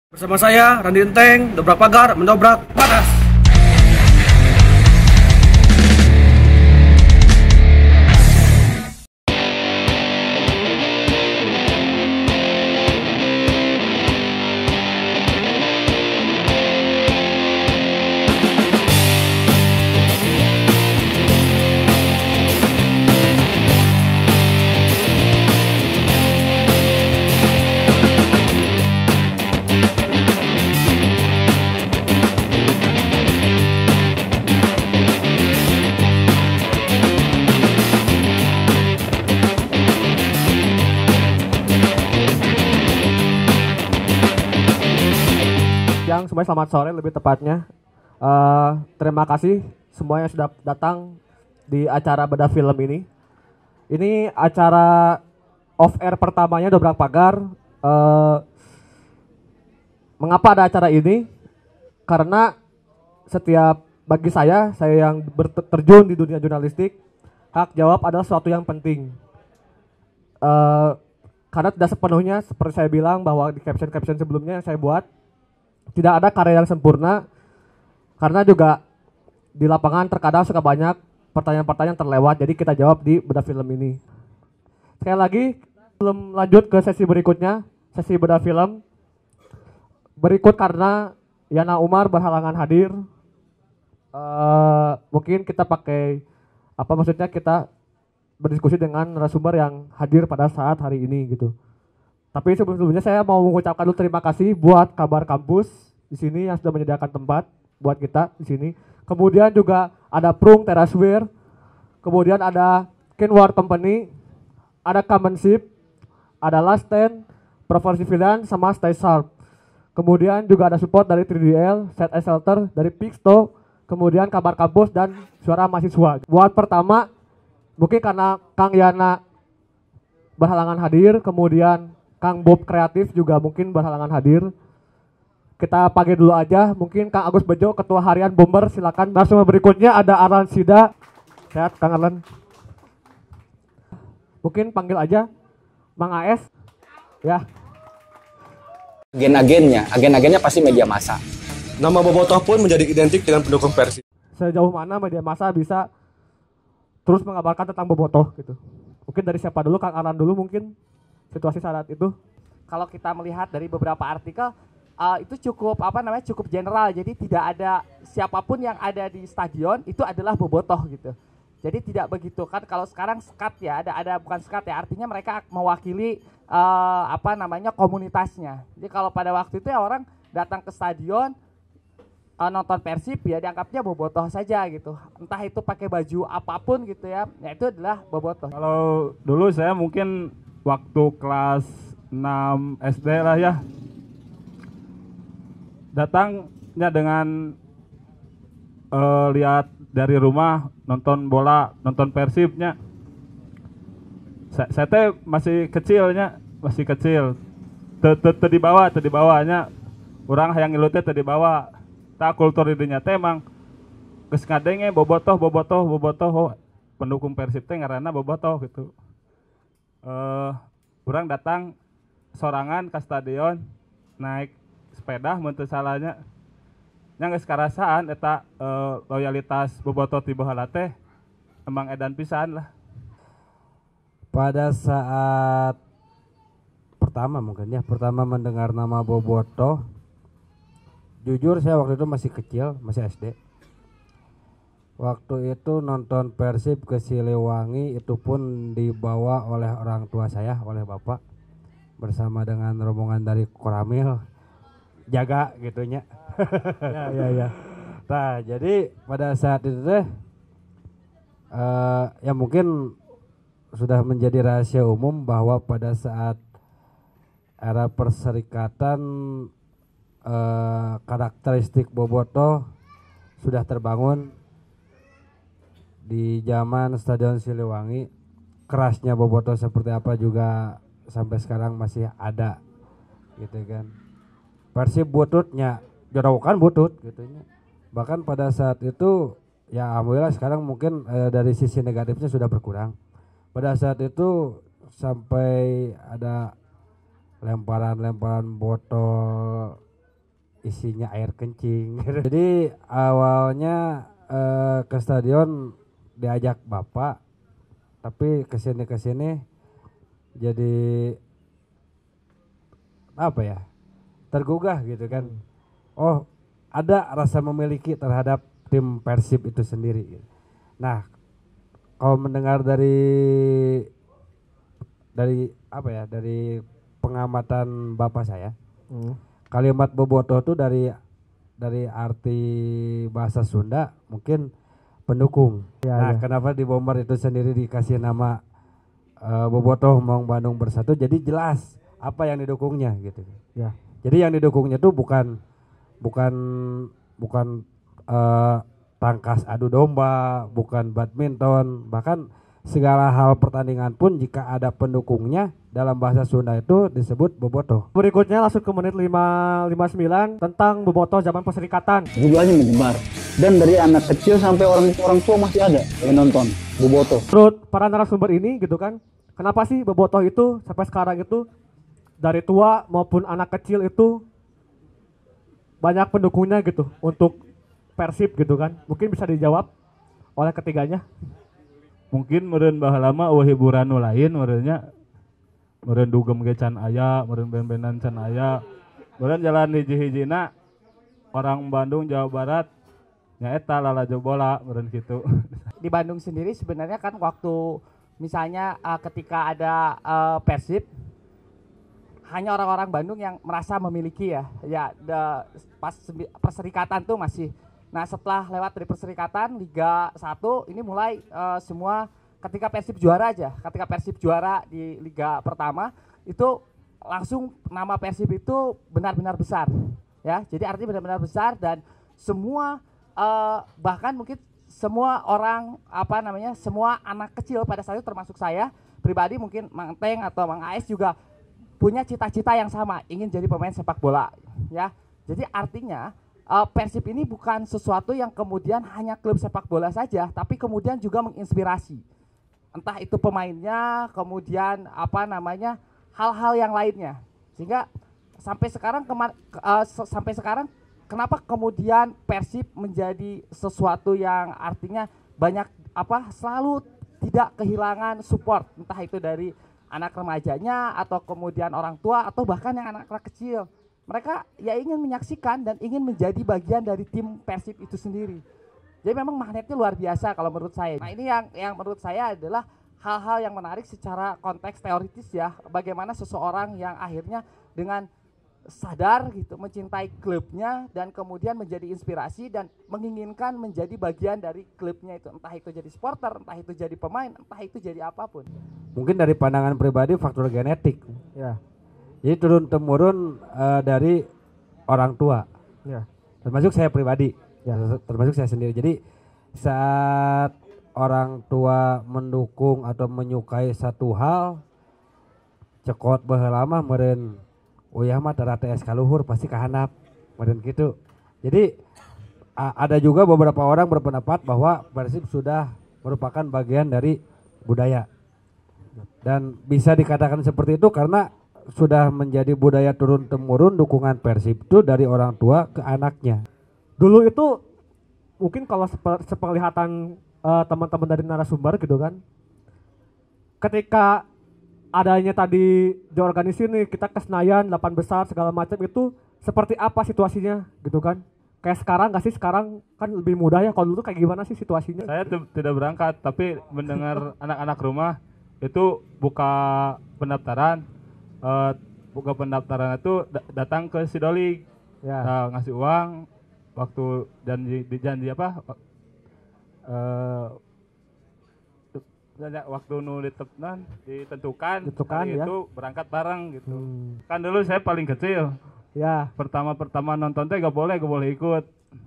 Bersama saya, Randi Enteng, dobrak pagar, mendobrak batas. Semuanya selamat sore lebih tepatnya. Terima kasih semuanya sudah datang di acara Bedah Film ini. Ini acara off air pertamanya Dobrak Pagar. Mengapa ada acara ini? Karena bagi saya yang terjun di dunia jurnalistik, hak jawab adalah sesuatu yang penting. Karena tidak sepenuhnya seperti saya bilang bahwa di caption sebelumnya yang saya buat, tidak ada karya yang sempurna, karena juga di lapangan terkadang suka banyak pertanyaan-pertanyaan terlewat, jadi kita jawab di Bedah Film ini. Sekali lagi, belum lanjut ke sesi berikutnya, sesi Bedah Film berikut karena Yana Umar berhalangan hadir. Mungkin kita kita berdiskusi dengan narasumber yang hadir pada saat hari ini gitu. Tapi sebelumnya saya mau mengucapkan dulu terima kasih buat Kabar Kampus di sini yang sudah menyediakan tempat buat kita di sini. Kemudian juga ada Prung Teraswear, kemudian ada Kenwar Company, ada Commonsip, ada Last Stand, Prover Civilian, sama Stay Sharp. Kemudian juga ada support dari 3DL, Set A Shelter, dari Pixto, kemudian Kabar Kampus dan Suara Mahasiswa. Buat pertama, mungkin karena Kang Yana berhalangan hadir, kemudian Kang Bob Kreatif juga mungkin berhalangan hadir. Kita panggil dulu aja, mungkin Kang Agus Bejo, Ketua Harian Bomber, silakan. Narasumber berikutnya ada Arlan Sida. Sehat Kang Arlan. Mungkin panggil aja Mang AS. Ya. Agen-agennya pasti media massa. Nama Bobotoh pun menjadi identik dengan pendukung Persib. Sejauh mana media massa bisa terus mengabarkan tentang Bobotoh gitu. Mungkin dari siapa dulu, Kang Arlan dulu mungkin. Situasi saat itu, kalau kita melihat dari beberapa artikel, itu cukup general. Jadi tidak ada siapapun yang ada di stadion itu adalah bobotoh gitu. Jadi tidak begitu kan, kalau sekarang skat ya, ada bukan skat ya, artinya mereka mewakili komunitasnya. Jadi kalau pada waktu itu ya orang datang ke stadion nonton Persib ya dianggapnya bobotoh saja gitu. Entah itu pakai baju apapun gitu ya itu adalah bobotoh. Kalau dulu saya mungkin waktu kelas 6 SD lah ya, datangnya dengan lihat dari rumah nonton bola, nonton Persibnya. Saya teh masih kecil, terdibawanya orang hayang ngilu teh terdibawah. Tak kultur didinya teh emang geus ngadenge bobotoh pendukung Persib teh ngaranna bobotoh gitu. Orang datang sorangan ke stadion naik sepeda mun teu salahnya nya geus karasaan eta loyalitas bobotoh ti baheula teh emang edan pisan lah. Pada saat pertama mendengar nama bobotoh, jujur saya waktu itu masih kecil, masih SD. Waktu itu nonton Persib ke Siliwangi, itu pun dibawa oleh orang tua saya, oleh bapak, bersama dengan rombongan dari Koramil, jaga gitunya. Ya. Nah, jadi pada saat itu ya mungkin sudah menjadi rahasia umum bahwa pada saat era perserikatan karakteristik bobotoh sudah terbangun. Di zaman Stadion Siliwangi, kerasnya bobotoh seperti apa juga sampai sekarang masih ada gitu kan. Persib bututnya jorokan butut gitu nya. Bahkan pada saat itu ya alhamdulillah sekarang mungkin dari sisi negatifnya sudah berkurang. Pada saat itu sampai ada lemparan botol isinya air kencing. Jadi awalnya ke stadion diajak bapak, tapi kesini jadi apa ya, tergugah gitu kan. Oh, ada rasa memiliki terhadap tim Persib itu sendiri. Nah, kalau mendengar dari apa ya, dari pengamatan bapak saya, kalimat bobotoh itu dari arti bahasa Sunda mungkin pendukung. Nah, kenapa di Bomber itu sendiri dikasih nama bobotoh Maung Bandung Bersatu, jadi jelas apa yang didukungnya gitu. Ya. Jadi yang didukungnya tuh bukan tangkas adu domba, bukan badminton, bahkan segala hal pertandingan pun jika ada pendukungnya dalam bahasa Sunda itu disebut bobotoh. Berikutnya langsung ke menit 59 tentang bobotoh zaman perserikatan. Jumlahnya menyebar dan dari anak kecil sampai orang tua masih ada yang nonton bobotoh. Menurut para narasumber ini gitu kan, kenapa sih bobotoh itu sampai sekarang itu dari tua maupun anak kecil itu banyak pendukungnya gitu untuk Persib gitu kan? Mungkin bisa dijawab oleh ketiganya. Mungkin meureun baheula mah eueuh hiburan nu lain meureunnya. Meureun dugem ge can aya, meureun ben-benan can aya. Meureun jalan hiji-hijina orang Bandung Jawa Barat nyaeta lalajo bola meureun kitu. Di Bandung sendiri sebenarnya kan waktu misalnya ketika ada Persib, hanya orang-orang Bandung yang merasa memiliki pas perserikatan tuh masih. Nah, setelah lewat dari perserikatan Liga 1 ini mulai semua ketika Persib juara aja. Ketika Persib juara di Liga pertama itu langsung nama Persib itu benar-benar besar. Ya, jadi artinya benar-benar besar dan semua bahkan mungkin semua orang semua anak kecil pada saat itu termasuk saya pribadi, mungkin Mang Teng atau Mang AS juga punya cita-cita yang sama, ingin jadi pemain sepak bola, ya. Jadi artinya Persib ini bukan sesuatu yang kemudian hanya klub sepak bola saja, tapi kemudian juga menginspirasi. Entah itu pemainnya, kemudian hal-hal yang lainnya. Sehingga sampai sekarang kenapa kemudian Persib menjadi sesuatu yang artinya banyak selalu tidak kehilangan support, entah itu dari anak remajanya atau kemudian orang tua atau bahkan yang anak-anak kecil. Mereka ya ingin menyaksikan dan ingin menjadi bagian dari tim Persib itu sendiri. Jadi memang magnetnya luar biasa kalau menurut saya. Nah, ini yang menurut saya adalah hal-hal yang menarik secara konteks teoritis ya. Bagaimana seseorang yang akhirnya dengan sadar gitu mencintai klubnya dan kemudian menjadi inspirasi dan menginginkan menjadi bagian dari klubnya itu. Entah itu jadi supporter, entah itu jadi pemain, entah itu jadi apapun. Mungkin dari pandangan pribadi faktor genetik. Ya. Jadi turun-temurun dari orang tua. Ya. Termasuk saya pribadi. Ya. Termasuk saya sendiri. Jadi saat orang tua mendukung atau menyukai satu hal, cekot baheula mah meureun uyah mah tara TS kaluhur pasti kahandap meureun gitu. Jadi ada juga beberapa orang berpendapat bahwa Persib sudah merupakan bagian dari budaya. Dan bisa dikatakan seperti itu karena sudah menjadi budaya turun-temurun dukungan Persib itu dari orang tua ke anaknya. Dulu itu mungkin kalau sepenglihatan teman-teman dari narasumber gitu kan, ketika adanya tadi diorganisir nih kita ke Senayan 8 besar segala macam itu seperti apa situasinya gitu kan? Kayak sekarang nggak sih? Sekarang kan lebih mudah ya. Kalau dulu kayak gimana sih situasinya? Saya tidak berangkat tapi mendengar anak-anak rumah itu buka pendaftaran. Buka pendaftaran itu datang ke Sidolik, ya. Ngasih uang waktu janji apa waktu ditentukan ya. Itu berangkat bareng gitu. Kan dulu saya paling kecil ya, pertama nonton teh gak boleh ikut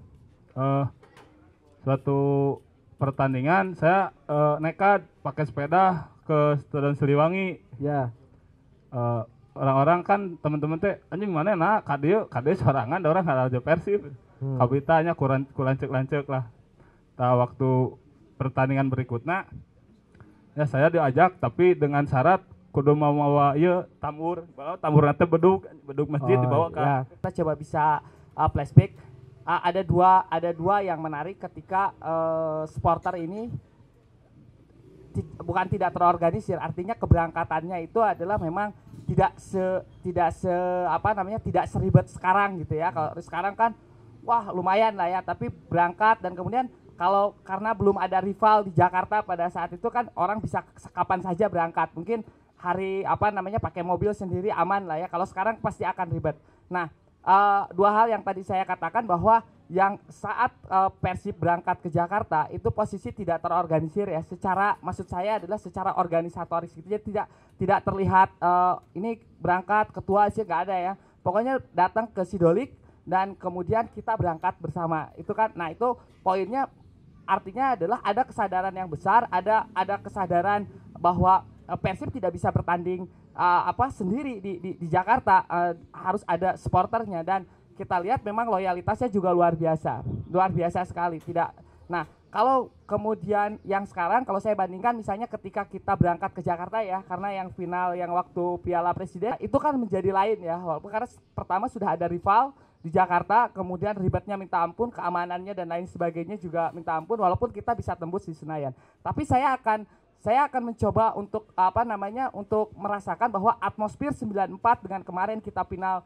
suatu pertandingan saya nekat pakai sepeda ke Stadion Siliwangi ya. Orang-orang kan teman-teman teh anjing mana nak kadieu sorangan da orang ngarajo Persib. Kabitanya kurang lancek lah. Tah waktu pertandingan berikutnya ya saya diajak tapi dengan syarat kudu mawa ieu tambur. Tambur teh bedug masjid dibawa ke. Ya. Kita coba bisa flashback. Ada dua yang menarik ketika supporter ini bukan tidak terorganisir, artinya keberangkatannya itu adalah memang tidak seribet sekarang gitu ya. Kalau sekarang kan wah lumayan lah ya, tapi berangkat dan kemudian kalau karena belum ada rival di Jakarta pada saat itu kan orang bisa kapan saja berangkat. Mungkin hari pakai mobil sendiri aman lah ya. Kalau sekarang pasti akan ribet. Nah, dua hal yang tadi saya katakan bahwa yang saat Persib berangkat ke Jakarta itu posisi tidak terorganisir ya, maksud saya adalah secara organisatoris gitu ya, tidak terlihat ini berangkat ketua sih nggak ada ya, pokoknya datang ke Sidolik dan kemudian kita berangkat bersama itu kan. Nah itu poinnya, artinya adalah ada kesadaran yang besar, ada kesadaran bahwa Persib tidak bisa bertanding sendiri di Jakarta, harus ada supporternya dan kita lihat memang loyalitasnya juga luar biasa sekali. Nah kalau kemudian yang sekarang kalau saya bandingkan misalnya ketika kita berangkat ke Jakarta ya, karena yang final yang waktu Piala Presiden itu kan menjadi lain ya, walaupun karena pertama sudah ada rival di Jakarta, kemudian ribetnya minta ampun, keamanannya dan lain sebagainya juga minta ampun, walaupun kita bisa tembus di Senayan. Tapi saya akan mencoba untuk untuk merasakan bahwa atmosfer 94 dengan kemarin kita final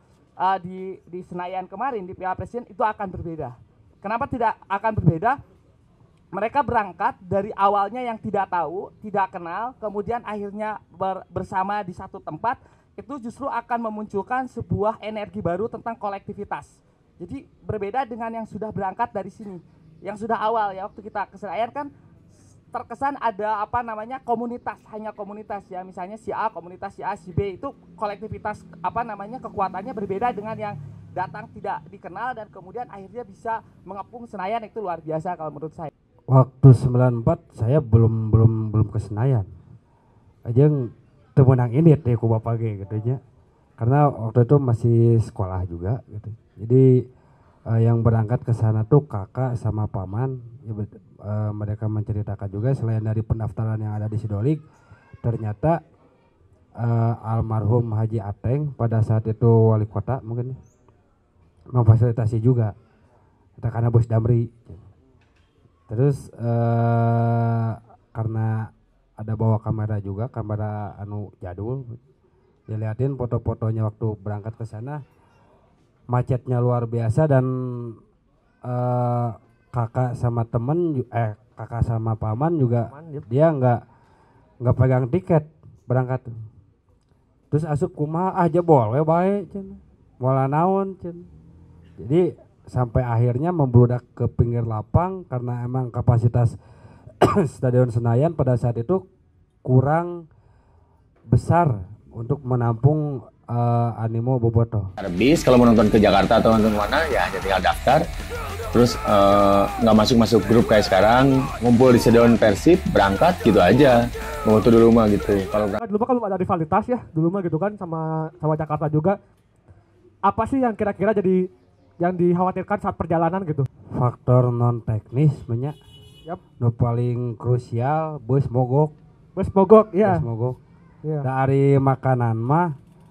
di Senayan kemarin di Piala Presiden itu akan berbeda. Kenapa tidak akan berbeda? Mereka berangkat dari awalnya yang tidak tahu, tidak kenal, kemudian akhirnya bersama di satu tempat, itu justru akan memunculkan sebuah energi baru tentang kolektivitas. Jadi berbeda dengan yang sudah berangkat dari sini, yang sudah awal ya, waktu kita ke Senayan kan terkesan ada komunitas, hanya komunitas ya, misalnya si A komunitas, si A si B, itu kolektivitas kekuatannya berbeda dengan yang datang tidak dikenal dan kemudian akhirnya bisa mengepung Senayan. Itu luar biasa kalau menurut saya. Waktu 94 saya belum ke Senayan aja temenang ini deh ku bapak gitu aja, karena waktu itu masih sekolah juga gitu. Jadi yang berangkat ke sana tuh kakak sama paman ya, mereka menceritakan juga selain dari pendaftaran yang ada di Sidolik, ternyata almarhum Haji Ateng pada saat itu wali kota mungkin memfasilitasi juga karena Bos Damri. Terus karena ada bawa kamera juga, kamera anu jadul, dilihatin foto-fotonya waktu berangkat ke sana, macetnya luar biasa dan kakak sama paman juga dia nggak pegang tiket berangkat. Terus asup kumaha aja boleh baik cen, mola naon cen. Jadi sampai akhirnya membludak ke pinggir lapang karena emang kapasitas Stadion Senayan pada saat itu kurang besar untuk menampung animo bobotoh. Ada bis kalau mau nonton ke Jakarta atau nonton mana ya hanya tinggal daftar. Terus nggak masuk grup kayak sekarang, ngumpul di Stadion Persib, berangkat gitu aja, mau di rumah gitu. Kalau dulu kan belum ada rivalitas ya, dulu mah gitu kan sama Jakarta juga. Apa sih yang kira-kira jadi yang dikhawatirkan saat perjalanan gitu? Faktor non teknis banyak. Yap. No paling krusial bus mogok. Bus mogok, ya. Bus mogok. Ya. Dari makanan mah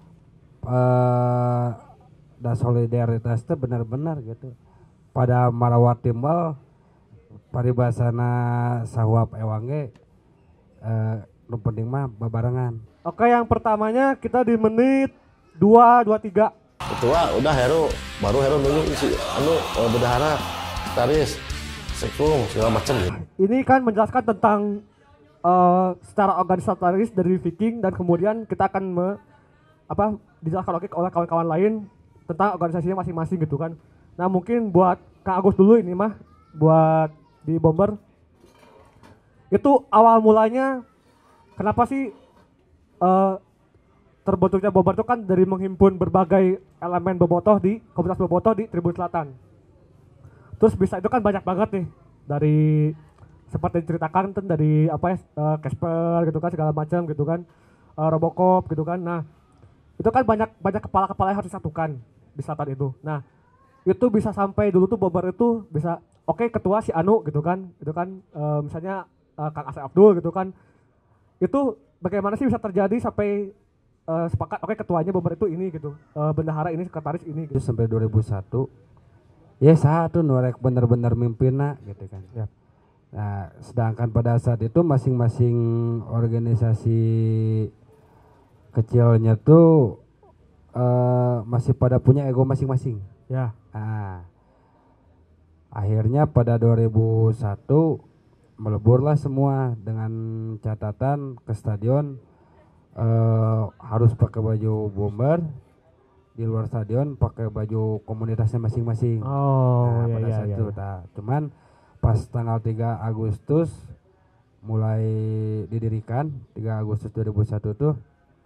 dan solidaritas itu benar-benar gitu. Pada marawat timbal paribasana sahuap ewange nu penting mah babarengan. Oke, yang pertamanya kita di menit 2:23. Ketua udah Heru, baru Heru dulu si bendahara taris sekung segala macam gitu. Ini kan menjelaskan tentang secara organisatoris dari Viking dan kemudian kita akan dijelaskan oleh kawan-kawan lain tentang organisasinya masing-masing gitu kan. Nah mungkin buat Kak Agus dulu ini mah buat di Bomber itu awal mulanya kenapa sih terbentuknya Bomber itu kan dari menghimpun berbagai elemen bobotoh di komunitas bobotoh di Tribun Selatan. Terus bisa itu kan banyak banget nih dari seperti diceritakan kan dari Casper gitu kan segala macam gitu kan, Robocop gitu kan. Nah itu kan banyak kepala-kepala yang harus disatukan di selatan itu. Nah itu bisa sampai dulu tuh Bomber itu bisa ketua si Anu gitu kan, itu kan misalnya Kang Asep Abdul gitu kan. Itu bagaimana sih bisa terjadi sampai sepakat ketuanya Bomber itu ini gitu, bendahara ini, sekretaris ini gitu. Sampai 2001 ya satu norek bener-bener mimpinna gitu kan. Yap. Nah, sedangkan pada saat itu masing-masing organisasi kecilnya tuh masih pada punya ego masing-masing. Ya. Nah, akhirnya pada 2001 meleburlah semua dengan catatan ke stadion harus pakai baju bomber, di luar stadion pakai baju komunitasnya masing-masing. Oh, Nah, iya, pada iya, saat iya, itu. iya. Nah, cuman pas tanggal 3 Agustus mulai didirikan 3 Agustus 2001 tuh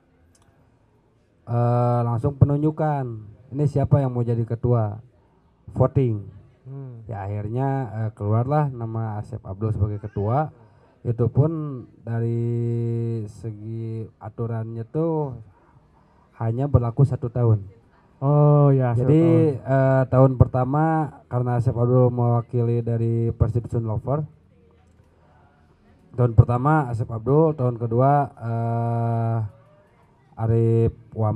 langsung penunjukan. Ini siapa yang mau jadi ketua? Voting. Ya akhirnya keluarlah nama Asep Abdul sebagai ketua. Itu pun dari segi aturannya tuh hanya berlaku 1 tahun. Oh ya. Jadi tahun pertama karena Asep Abdul mewakili dari Persib Sunlover. Tahun pertama Asep Abdul, tahun kedua Arif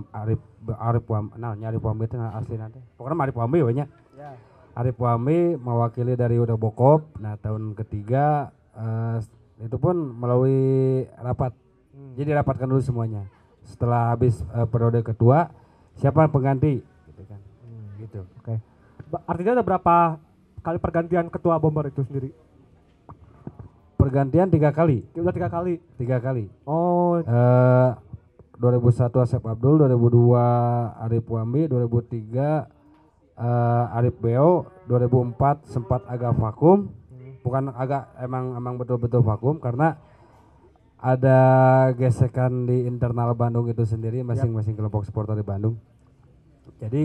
Wambi itu asli nanti. Pokoknya Arif Wambi banyak. Ya. Arif Wambi mewakili dari Uda Bokop. Nah tahun ketiga itu pun melalui rapat. Jadi rapatkan dulu semuanya. Setelah habis periode kedua, siapa pengganti? Gitu kan. Gitu. Oke. Artinya ada berapa kali pergantian ketua bomber itu sendiri? Pergantian 3 kali. Udah 3 kali. 3 kali. Oh. 2001 Asep Abdul, 2002 Arif Wambi, 2003 Arif Beo, 2004 sempat agak vakum. Bukan agak, emang betul-betul vakum karena ada gesekan di internal Bandung itu sendiri, masing-masing kelompok supporter di Bandung. Jadi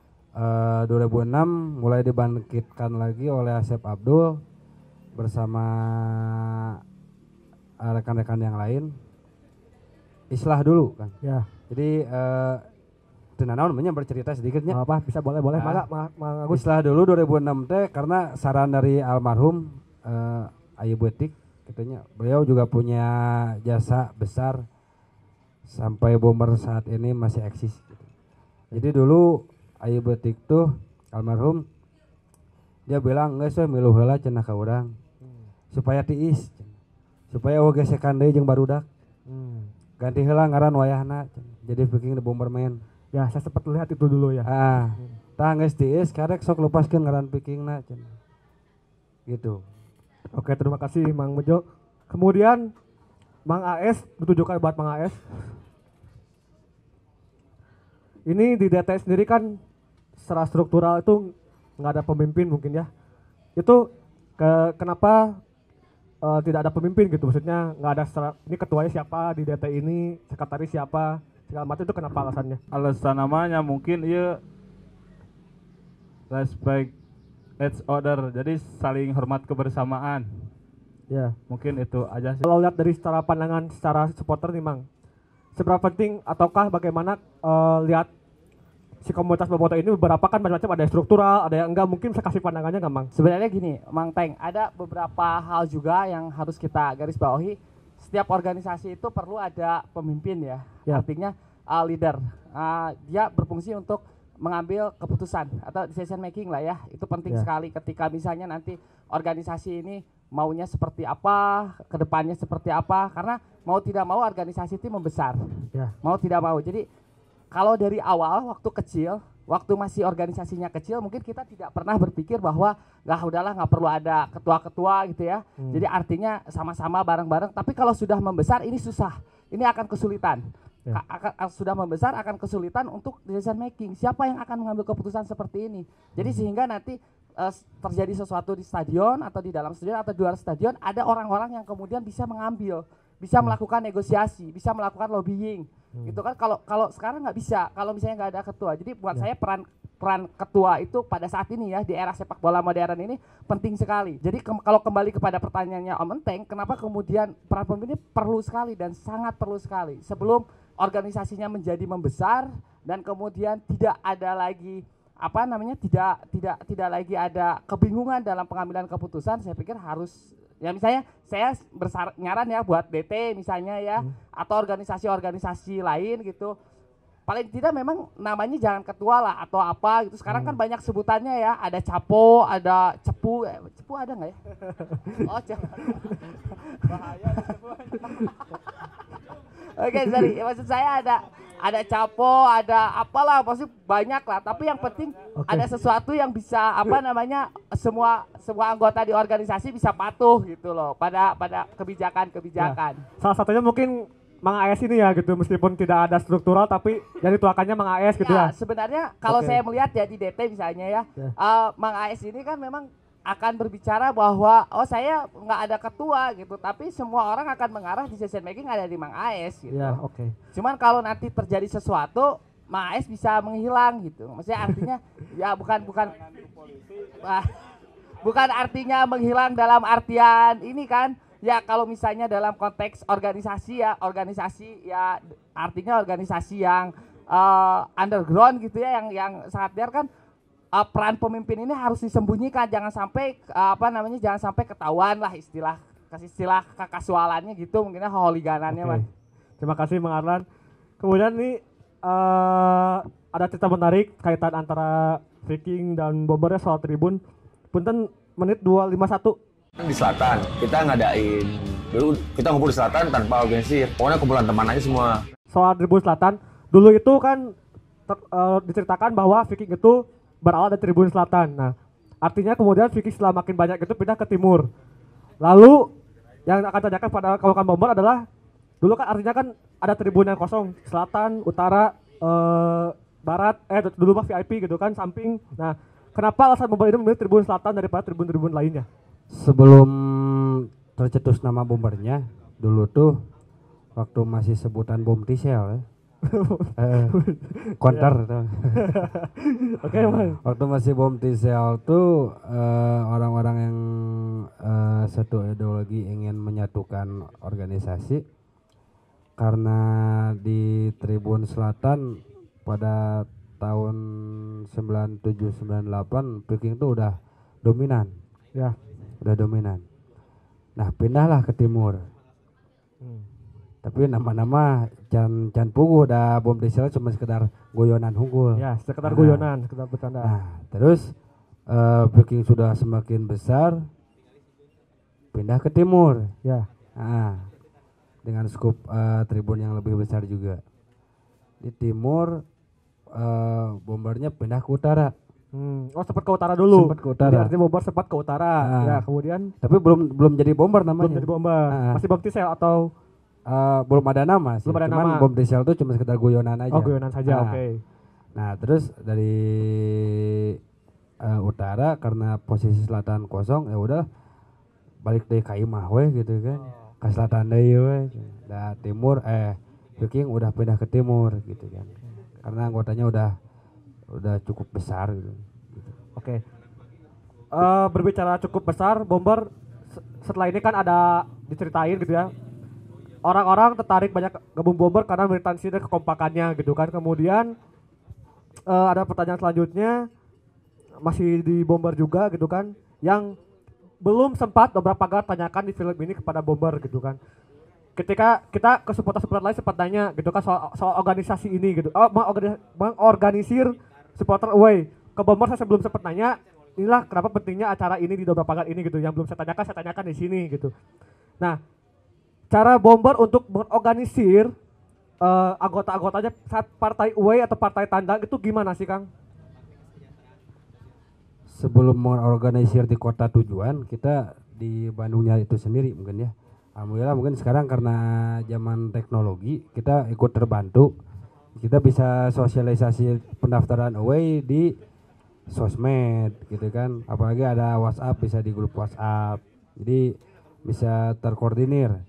2006 mulai dibangkitkan lagi oleh Asep Abdul bersama rekan-rekan yang lain. Islah dulu kan. Ya. Jadi Tenanawan namanya bercerita sedikitnya. Apa bisa boleh Nah, Mang Agus. Islah dulu 2006 teh karena saran dari almarhum Ayu Betik katanya beliau juga punya jasa besar sampai bomber saat ini masih eksis gitu. Jadi dulu Ayu Betik tuh almarhum dia bilang geus we miluh heula cenah ka urang supaya tiis supaya oge gesekan deui jeung barudak. Ganti heula ngaran wayahna jadi viking the Bomberman. Ya, saya sempat lihat itu dulu ya. Tah geus tiis karek sok lepaskeun ngaran vikingna cenah. Gitu. Oke, terima kasih Mang Bejo. Kemudian Mang AS, ditujukan buat Mang AS. Ini di DT sendiri kan secara struktural itu nggak ada pemimpin mungkin ya. Itu kenapa tidak ada pemimpin gitu, maksudnya nggak ada ini ketuanya siapa di DT ini, sekretaris siapa, segala macam, itu kenapa alasannya? Alasan namanya mungkin iya respect each other, jadi saling hormat kebersamaan. Ya, Mungkin itu aja sih. kalau lihat dari secara pandangan secara supporter nih Mang, seberapa penting ataukah bagaimana lihat si komunitas Boboto ini beberapa kan macam-macam, ada yang struktural, ada yang enggak, mungkin bisa kasih pandangannya nggak Mang? Sebenarnya gini, Mang Teng, ada beberapa hal juga yang harus kita garis bawahi. Setiap organisasi itu perlu ada pemimpin ya, Ya. artinya leader. Dia berfungsi untuk mengambil keputusan atau decision making lah ya. Itu penting Ya. sekali ketika misalnya nanti organisasi ini maunya seperti apa, kedepannya seperti apa. Karena mau tidak mau organisasi itu membesar, Ya. mau tidak mau. Jadi kalau dari awal waktu kecil, waktu masih organisasinya kecil, mungkin kita tidak pernah berpikir bahwa udahlah nggak perlu ada ketua-ketua gitu ya. Jadi artinya sama-sama bareng-bareng. Tapi kalau sudah membesar ini susah, ini akan kesulitan. Ya. Sudah membesar akan kesulitan untuk decision making. Siapa yang akan mengambil keputusan seperti ini? Jadi sehingga nanti terjadi sesuatu di stadion atau di dalam stadion atau di luar stadion, ada orang-orang yang kemudian bisa mengambil, bisa melakukan negosiasi, bisa melakukan lobbying. Gitu kan, kalau sekarang nggak bisa, kalau misalnya nggak ada ketua. Jadi buat saya peran ketua itu pada saat ini ya, di era sepak bola modern ini penting sekali. Jadi kalau kembali kepada pertanyaannya Om Enteng, kenapa kemudian peran pemimpin ini perlu sekali dan sangat perlu sekali sebelum organisasinya menjadi membesar dan kemudian tidak ada lagi tidak lagi ada kebingungan dalam pengambilan keputusan. Saya pikir harus ya, misalnya saya nyaran ya buat DT misalnya ya, atau organisasi-organisasi lain gitu, paling tidak memang namanya jangan ketua lah atau apa gitu. Sekarang kan banyak sebutannya ya, ada capo, ada cepu. Cepu ada nggak ya? Oh, bahaya cepu. Oke, sorry. Maksud saya ada capo, ada apalah, pasti banyak lah. Tapi yang penting ada sesuatu yang bisa apa namanya semua anggota di organisasi bisa patuh gitu loh pada kebijakan-kebijakan. Ya. Salah satunya mungkin Mang AS ini ya gitu, meskipun tidak ada struktural tapi yang dituakannya Mang AS gitu ya. Sebenarnya kalau saya melihat ya di DT misalnya ya, Mang AS ini kan memang akan berbicara bahwa saya nggak ada ketua gitu, tapi semua orang akan mengarah decision making ada di Mang AS gitu. Ya, Cuman kalau nanti terjadi sesuatu, Mang AS bisa menghilang gitu. Maksudnya artinya ya bukan artinya menghilang dalam artian ini kan. Ya kalau misalnya dalam konteks organisasi ya artinya organisasi yang underground gitu ya, yang sangat liar kan, peran pemimpin ini harus disembunyikan, jangan sampai jangan sampai ketahuan lah istilah kekasualannya gitu, mungkinnya holiganannya Mas. Terima kasih Mang Arlan. Kemudian nih ada cerita menarik kaitan antara Viking dan Bombernya soal tribun. Punten menit 251. Di selatan kita ngadain dulu, kita ngumpul di selatan tanpa organisir, pokoknya kumpulan teman aja semua. Soal tribun selatan dulu itu kan diceritakan bahwa Viking itu berawal dari tribun selatan. Nah artinya kemudian Viking setelah makin banyak itu pindah ke timur. Lalu yang akan tanyakan pada kawan-kawan Bomber adalah dulu kan artinya kan ada tribun yang kosong, selatan, utara, barat, dulu mah VIP gitu kan, samping. Nah kenapa alasan Bomber ini memilih tribun selatan daripada tribun-tribun lainnya? Sebelum tercetus nama Bombernya, dulu tuh waktu masih sebutan bom tisel ya. Counter tuh. Oke, Mas. Waktu masih bom tisel tuh orang-orang yang satu ideologi ingin menyatukan organisasi, karena di Tribun Selatan pada tahun 97-98 Viking tuh udah dominan. Ya. Udah dominan. Nah pindahlah ke timur. Tapi nama-nama can pugu udah bom diesel cuma sekedar goyonan unggul. Ya, sekedar goyonan, sekedar bercanda. Nah, terus Viking sudah semakin besar, pindah ke timur. Ya. Nah, dengan skup tribun yang lebih besar juga. Di timur Bombernya pindah ke utara. Sempat ke utara dulu. Sempat ke utara. Jadi artinya Bomber sempat ke utara. Ya, kemudian tapi belum jadi Bomber namanya. Belum jadi Bomber. Masih bom tisel atau belum ada nama sih. Belum ada Cuman nama. bom diesel tuh cuma sekedar goyonan aja. Oh, goyonan saja. Oke. Nah, terus dari utara karena posisi selatan kosong, ya udah balik deh ke imah we gitu kan. Ke selatan deui we. Nah, timur Viking udah pindah ke timur gitu kan. Karena anggotanya udah cukup besar gitu. Oke. Berbicara cukup besar, Bomber setelah ini kan ada diceritain gitu ya. Orang-orang tertarik banyak gabung Bomber karena militansi dan kekompakannya gitu kan. Kemudian ada pertanyaan selanjutnya masih di Bomber juga gitu kan, yang belum sempat beberapa kali tanyakan di film ini kepada Bomber gitu kan. Ketika kita ke supporter lain sempat nanya gitu kan soal organisasi ini gitu, mengorganisir supporter away. Ke Bomber saya sebelum sempat nanya, inilah kenapa pentingnya acara ini di beberapa kali ini gitu, yang belum saya tanyakan di sini gitu. Nah, cara Bomber untuk mengorganisir anggota-anggotanya saat partai away atau partai tandang itu gimana sih Kang? Sebelum mengorganisir di kota tujuan, kita di Bandungnya itu sendiri mungkin ya. Alhamdulillah mungkin sekarang karena zaman teknologi kita ikut terbantu. Kita bisa sosialisasi pendaftaran away di sosmed gitu kan. Apalagi ada WhatsApp, bisa di grup WhatsApp. Jadi bisa terkoordinir.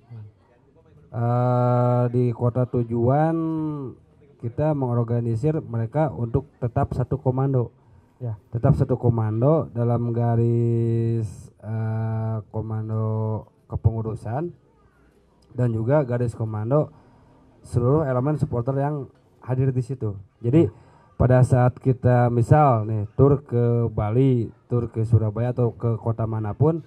Di kota tujuan kita mengorganisir mereka untuk tetap satu komando. Ya, tetap satu komando dalam garis komando kepengurusan dan juga garis komando seluruh elemen supporter yang hadir di situ. Jadi pada saat kita misal nih tur ke Bali, tur ke Surabaya atau ke kota manapun,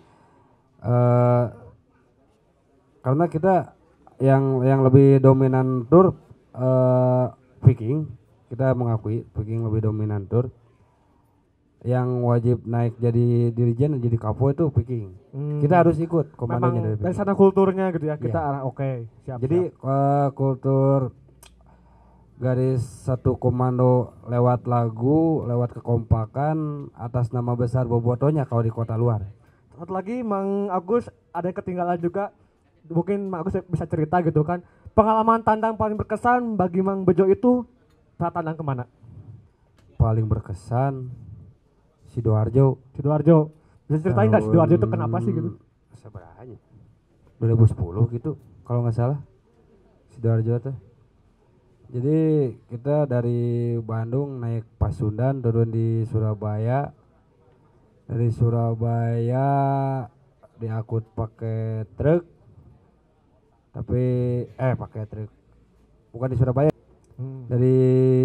karena kita yang lebih dominan tur Viking, kita mengakui Viking lebih dominan tur. Yang wajib naik jadi dirijen jadi kapo itu Viking. Kita harus ikut komandonya Memang dari dari Viking. sana kulturnya gitu ya. Kita Iya. arah oke, siap. Jadi kultur garis satu komando lewat lagu, lewat kekompakan atas nama besar bobotonya kalau di kota luar. satu lagi Mang Agus ada yang ketinggalan juga. Mungkin Mang Agus bisa cerita gitu kan. Pengalaman tandang paling berkesan bagi Mang Bejo itu saat tandang kemana? Paling berkesan Sidoarjo. Sidoarjo. Bisa ceritain nggak Sidoarjo itu kenapa sih gitu? Seberapanya? 2010 gitu kalau nggak salah. Sidoarjo tuh. Jadi kita dari Bandung naik Pasundan turun di Surabaya. Dari Surabaya diangkut pakai truk. Tapi pakai truk. Bukan di Surabaya. Dari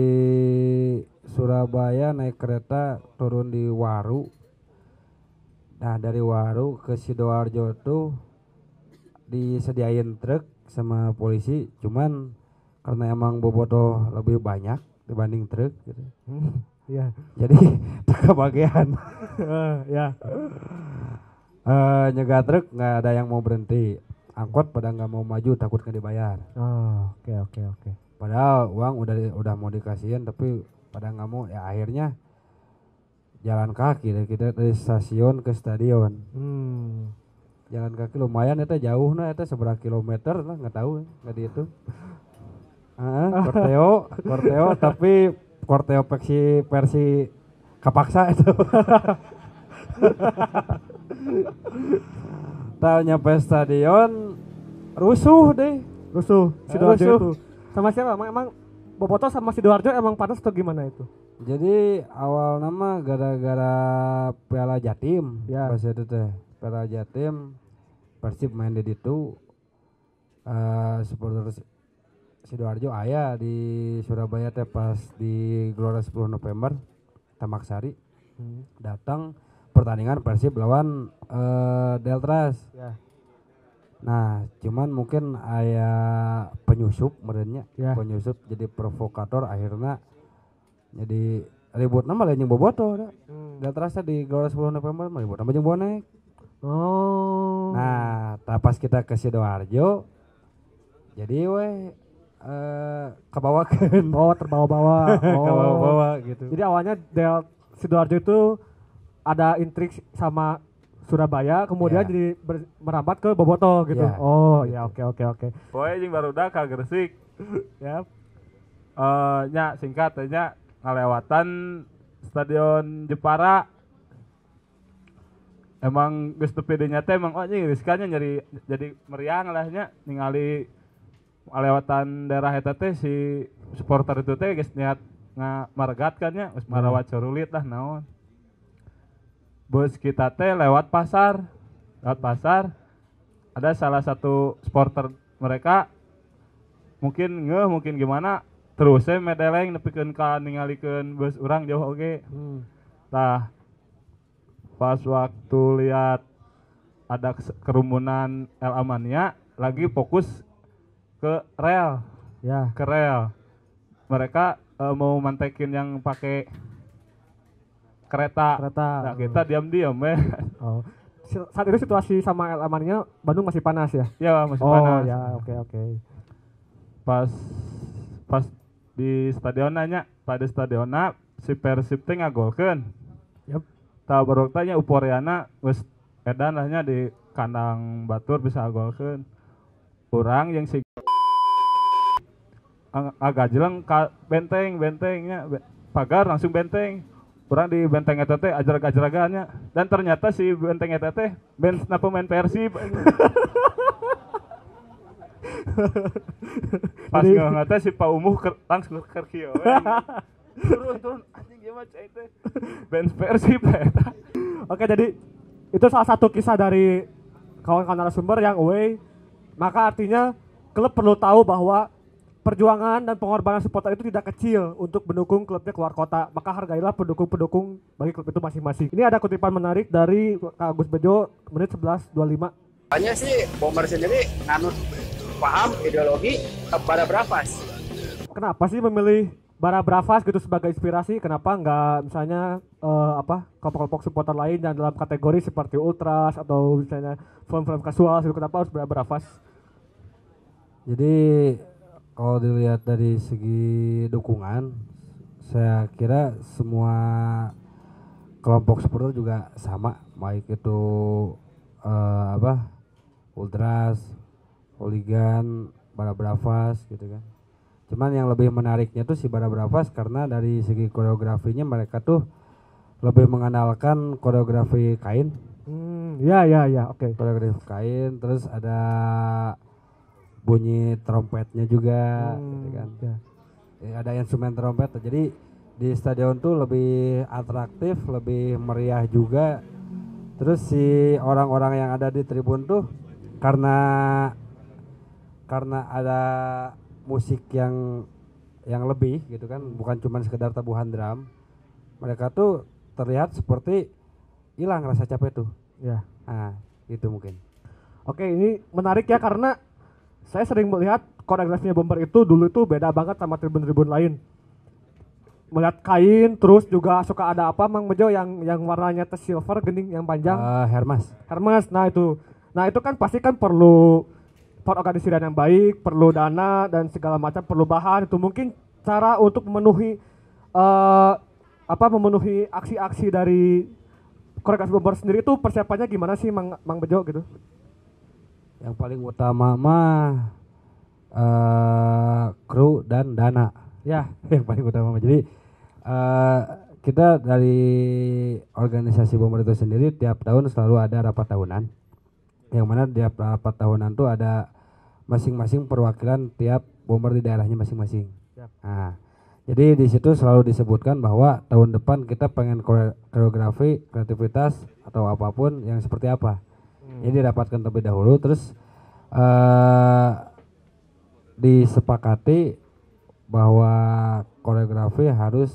Surabaya naik kereta turun di Waru. Nah dari Waru ke Sidoarjo tuh disediain truk sama polisi, cuman karena emang bobotoh lebih banyak dibanding truk gitu. Iya. Jadi truk kebagian. Ya. Nyegah truk nggak ada yang mau berhenti. Angkot pada nggak mau maju takut nggak dibayar. Oh, oke. Padahal uang udah mau dikasihin tapi pada nggak mau, ya akhirnya jalan kaki deh kita dari stasiun ke stadion. Jalan kaki lumayan itu jauh nah itu seberapa kilometer lah nggak tahu nggak dihitung. Korteo tapi Korteo versi kapaksa itu. Tahu nyampe stadion rusuh deh. Sidoarjo itu. Sama siapa? Emang Bobotoh sama Sidoarjo emang panas atau gimana itu? Jadi awal nama gara-gara Piala Jatim, Ya. pas itu teh Piala Jatim, Persib main di situ, supporter Sidoarjo aya di Surabaya teh pas di Gelora 10 November, Tamak Sari, datang pertandingan Persib lawan Deltras. Ya. Nah, cuman mungkin aya penyusup merenya, Ya. penyusup jadi provokator akhirnya jadi ribut nama lain yang bobotoh da. Deltrasnya di Gelora 10 November mah ribut nama jeung bonek. Oh. Nah, pas kita ke Sidoarjo jadi kebawakeun. Oh, terbawa-bawa. Kebawa-bawa gitu. Jadi awalnya Sidoarjo itu ada intrik sama Surabaya, kemudian Ya. jadi merambat ke Bobotoh gitu. Ya, Oh, gitu. ya oke. Poe jeung barudak ka Gresik. Ya. Nya singkat nya ngalewatan Stadion Jepara. Emang geus teu pedenya teh emang anjing riskannya nyari jadi meriang lah nya ningali ngalewatan daerah eta teh si supporter itu teh geus niat ngamargat kan nya geus marawat corulit lah naon. Bus kita teh lewat pasar ada salah satu supporter mereka mungkin gimana terusnya medeleng nepikeun ka ningalikeun bus urang jauh oge. Tah pas waktu lihat ada kerumunan El Amania lagi fokus ke rel. Ya. Ke rel. Mereka mau mantekin yang pakai kereta. Nah, kita diam-diam Oh. Saat itu situasi sama El Amannya Bandung masih panas ya? Ya, masih Oh, panas. ya, oke. Pas di stadionnya, pada stadionna si Persib teh ngagolkeun. Yep. Tah baru tanya Uporiana geus edan lahnya di kandang batur bisa ngagolkeun. Urang yang si agak jeleng ka bentengnya pagar langsung benteng. Urang di benteng eta teh ajrag-ajragannya dan ternyata si benteng eta teh benchna pemain Persib. Pas ngata si Pak Umuh langsung ke kieu. Turun anjing gimana cai teh. Bench Persib eta. Oke, jadi itu salah satu kisah dari kawan-kawan narasumber yang away. Maka artinya klub perlu tahu bahwa perjuangan dan pengorbanan supporter itu tidak kecil untuk mendukung klubnya keluar kota. Maka hargailah pendukung-pendukung bagi klub itu masing-masing. Ini ada kutipan menarik dari Kak Agus Bejo menit 11.25. Hanya sih Bomber sendiri nganut paham ideologi kepada berapa sih? Kenapa sih memilih Bara Bravas gitu sebagai inspirasi, kenapa nggak misalnya kelompok-kelompok supporter lain yang dalam kategori seperti Ultras atau misalnya film-film kasual gitu, kenapa harus Bara Bravas? Jadi kalau dilihat dari segi dukungan, saya kira semua kelompok supporter juga sama, baik itu Ultras, Hooligan, Bara Bravas gitu kan. Cuman yang lebih menariknya tuh si Bara Bravas karena dari segi koreografinya mereka tuh lebih mengandalkan koreografi kain. Oke. Koreografi kain, terus ada bunyi trompetnya juga, gitu kan. Ada instrumen trompet. Jadi di stadion tuh lebih atraktif, lebih meriah juga. Terus si orang-orang yang ada di tribun tuh karena ada musik yang lebih gitu kan, bukan cuma sekedar tabuhan drum, mereka tuh terlihat seperti hilang rasa capek tuh. Ya. Nah, itu mungkin. Oke, ini menarik ya karena saya sering melihat koreografinya Bomber itu dulu itu beda banget sama tribun-tribun lain. Melihat kain, terus juga suka ada apa Mang Bejo yang warnanya silver gening yang panjang. Hermes. Nah itu kan pasti kan perlu pengorganisasian yang baik, perlu dana dan segala macam, perlu bahan. Itu mungkin cara untuk memenuhi memenuhi aksi-aksi dari koreografi Bomber sendiri itu persiapannya gimana sih Mang Bejo gitu? Yang paling utama mah kru dan dana. Ya, yang paling utama. Jadi kita dari organisasi Bomber itu sendiri tiap tahun selalu ada rapat tahunan. Yang mana di rapat tahunan tuh ada masing-masing perwakilan tiap Bomber di daerahnya masing-masing. Nah, jadi di situ selalu disebutkan bahwa tahun depan kita pengen koreografi, kreativitas atau apapun yang seperti apa. Jadi didapatkan terlebih dahulu, terus disepakati bahwa koreografi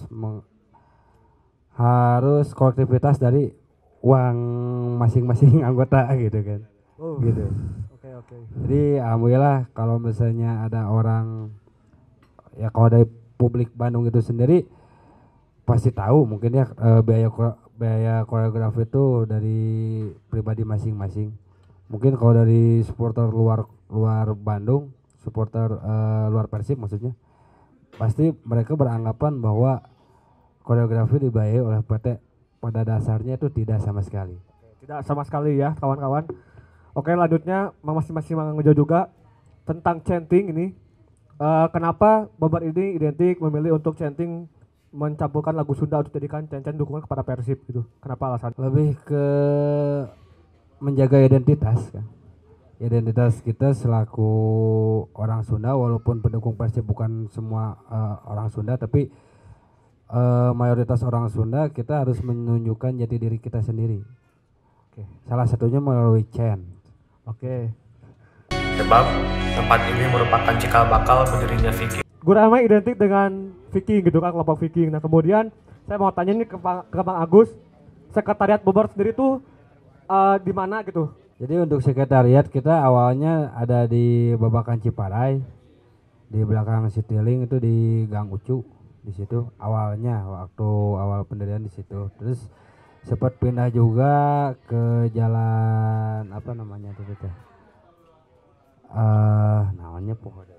harus kolektivitas dari uang masing-masing anggota gitu kan. Gitu. Oke. Jadi alhamdulillah kalau misalnya ada orang ya, kalau dari publik Bandung itu sendiri pasti tahu mungkin ya biaya koreografi itu dari pribadi masing-masing. Mungkin kalau dari supporter luar Bandung, supporter luar Persib maksudnya, pasti mereka beranggapan bahwa koreografi dibayar oleh PT pada dasarnya itu tidak sama sekali. Tidak sama sekali ya kawan-kawan. Oke, lanjutnya masing-masing Mang Bejo juga tentang chanting ini. Kenapa Bomber ini identik memilih untuk chanting mencampurkan lagu Sunda untuk jadikan chant dukungan kepada Persib gitu? Kenapa alasan? Lebih ke menjaga identitas kan. Identitas kita selaku orang Sunda, walaupun pendukung Persib bukan semua orang Sunda, tapi mayoritas orang Sunda, kita harus menunjukkan jati diri kita sendiri. Oke. Salah satunya melalui chant. Oke. Sebab tempat ini merupakan cikal bakal berdirinya Viking. Gurama identik dengan Viking gitu kan, kelompok Viking. Nah kemudian saya mau tanya nih ke Bang Agus, sekretariat Bomber sendiri tuh di mana gitu? Jadi untuk sekretariat kita awalnya ada di Babakan Ciparai, di belakang Citylink itu di Gang Ucu, di situ awalnya waktu awal pendirian di situ. Terus sempat pindah juga ke jalan apa namanya tuh kita? Namanya pokoknya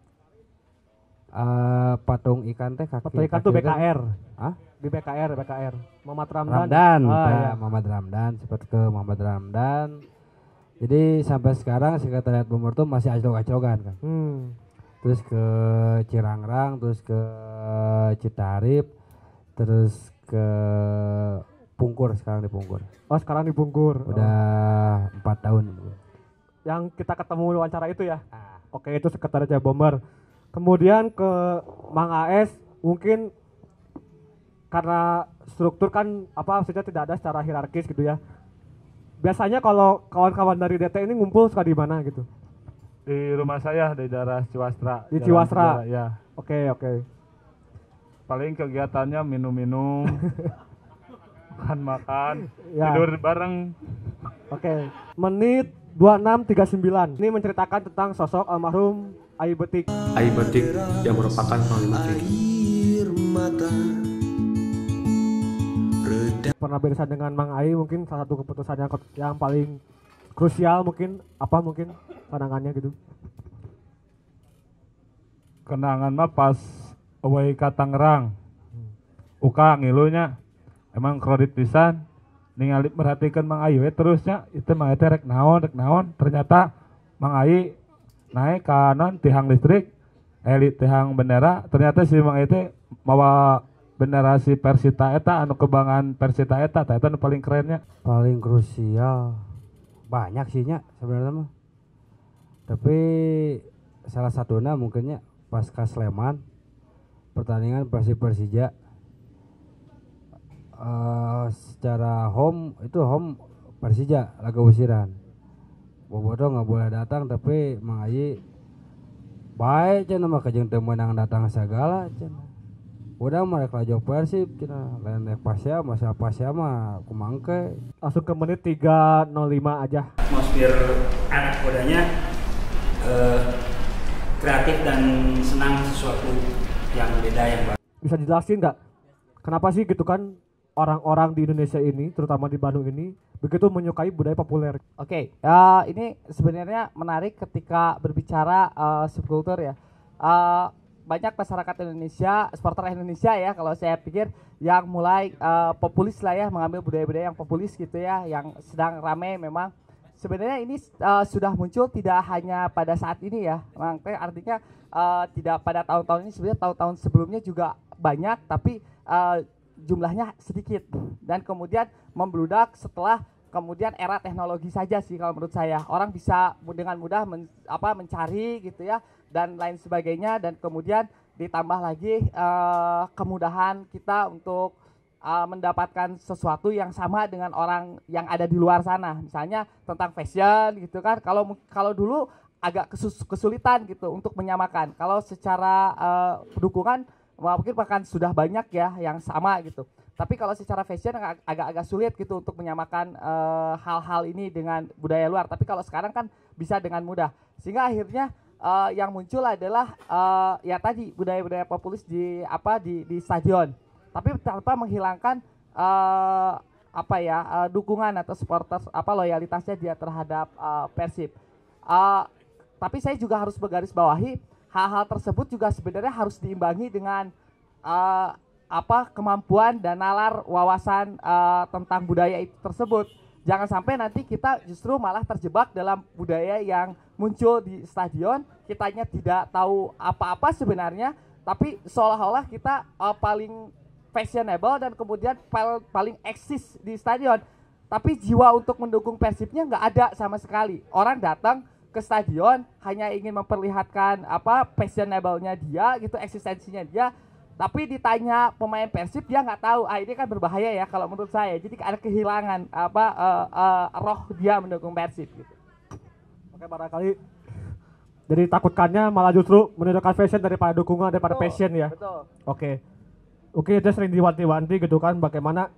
patung ikan teh kaki. Patung ikan tuh BKR. Hah? Di BKR. Muhammad Ramdan. Ya. Muhammad Ramdan, sempat ke Muhammad Ramdan. Jadi sampai sekarang sekretariat Bomber tuh masih aclok-aclokan kan. Terus ke Cirangrang, terus ke Citarip, terus ke Pungkur, sekarang di Pungkur. Oh, sekarang di Pungkur. Udah 4 tahun. Yang kita ketemu wawancara itu ya? Oke, itu sekretariat Bomber. Kemudian ke Mang AS, mungkin karena struktur kan maksudnya tidak ada secara hierarkis gitu ya. Biasanya kalau kawan-kawan dari DT ini ngumpul suka di mana gitu? Di rumah saya di daerah Ciwastra. Di Ciwastra. Ya. Oke. Paling kegiatannya minum-minum, makan, ya. Tidur bareng. Oke. Menit 26:39. Ini menceritakan tentang sosok almarhum Ai Betik. Ai Betik yang merupakan panglima Viking. Pernah beresan dengan Mang Ai, mungkin salah satu keputusan yang paling krusial mungkin apa mungkin pandangannya gitu. Kenangan mah pas away ka Tangerang. Uka ngilunya emang kredit pisan ningali merhatikan Mang Ai we terusnya itu mah teh rek naon ternyata Mang Ai naik ka non tihang listrik tihang bendera ternyata si Mang Ai teh mawa bendera si Persita eta anu kebanggaan Persita eta nu paling kerennya. Paling krusial banyak sih nya sebenarnya mah. Tapi salah satunya mungkinnya pas ka Sleman pertandingan Persija secara home Persija laga usiran. Bobotoh nggak boleh datang tapi Mang Ai baik cenah mah kajeng teu meunang datang segala cenah. Udah mereka jauh Persib cenah lain rek Pasya masa Pasya mah kumangke. Langsung ke menit 3:05 aja. Atmosfer anak mudanya kreatif dan senang sesuatu yang beda yang baru. Bisa dijelasin nggak kenapa sih gitu kan orang-orang di Indonesia ini, terutama di Bandung ini, begitu menyukai budaya populer? Oke, ini sebenarnya menarik ketika berbicara subkultur ya. Banyak masyarakat Indonesia, supporter Indonesia ya, kalau saya pikir yang mulai populis lah ya, mengambil budaya-budaya yang populis gitu ya, yang sedang ramai memang. Sebenarnya ini sudah muncul tidak hanya pada saat ini ya, artinya tidak pada tahun-tahun ini, sebenarnya tahun-tahun sebelumnya juga banyak, tapi jumlahnya sedikit dan kemudian membludak setelah kemudian era teknologi saja sih kalau menurut saya. Orang bisa dengan mudah mencari gitu ya dan lain sebagainya, dan kemudian ditambah lagi kemudahan kita untuk mendapatkan sesuatu yang sama dengan orang yang ada di luar sana, misalnya tentang fashion gitu kan. Kalau dulu agak kesulitan gitu untuk menyamakan. Kalau secara dukungan mungkin bahkan sudah banyak ya yang sama gitu. Tapi kalau secara fashion agak-agak sulit gitu untuk menyamakan hal-hal ini dengan budaya luar. Tapi kalau sekarang kan bisa dengan mudah. Sehingga akhirnya yang muncul adalah ya tadi budaya-budaya populis di stadion. Tapi tanpa menghilangkan dukungan atau supporters loyalitasnya dia terhadap Persib. Tapi saya juga harus bergarisbawahi hal-hal tersebut juga sebenarnya harus diimbangi dengan kemampuan dan nalar wawasan tentang budaya itu tersebut. Jangan sampai nanti kita justru malah terjebak dalam budaya yang muncul di stadion, kitanya tidak tahu apa-apa sebenarnya, tapi seolah-olah kita paling fashionable dan kemudian paling eksis di stadion. Tapi jiwa untuk mendukung Persibnya nggak ada sama sekali. Orang datang ke stadion hanya ingin memperlihatkan fashionable-nya dia gitu, eksistensinya dia, tapi ditanya pemain Persib dia nggak tahu. Ini kan berbahaya ya kalau menurut saya. Jadi ada kehilangan roh dia mendukung Persib gitu. Oke, barangkali jadi takutkannya malah justru menunjukkan fashion daripada dukungan daripada passion ya. Betul. Oke, itu sering diwanti-wanti gitu kan bagaimana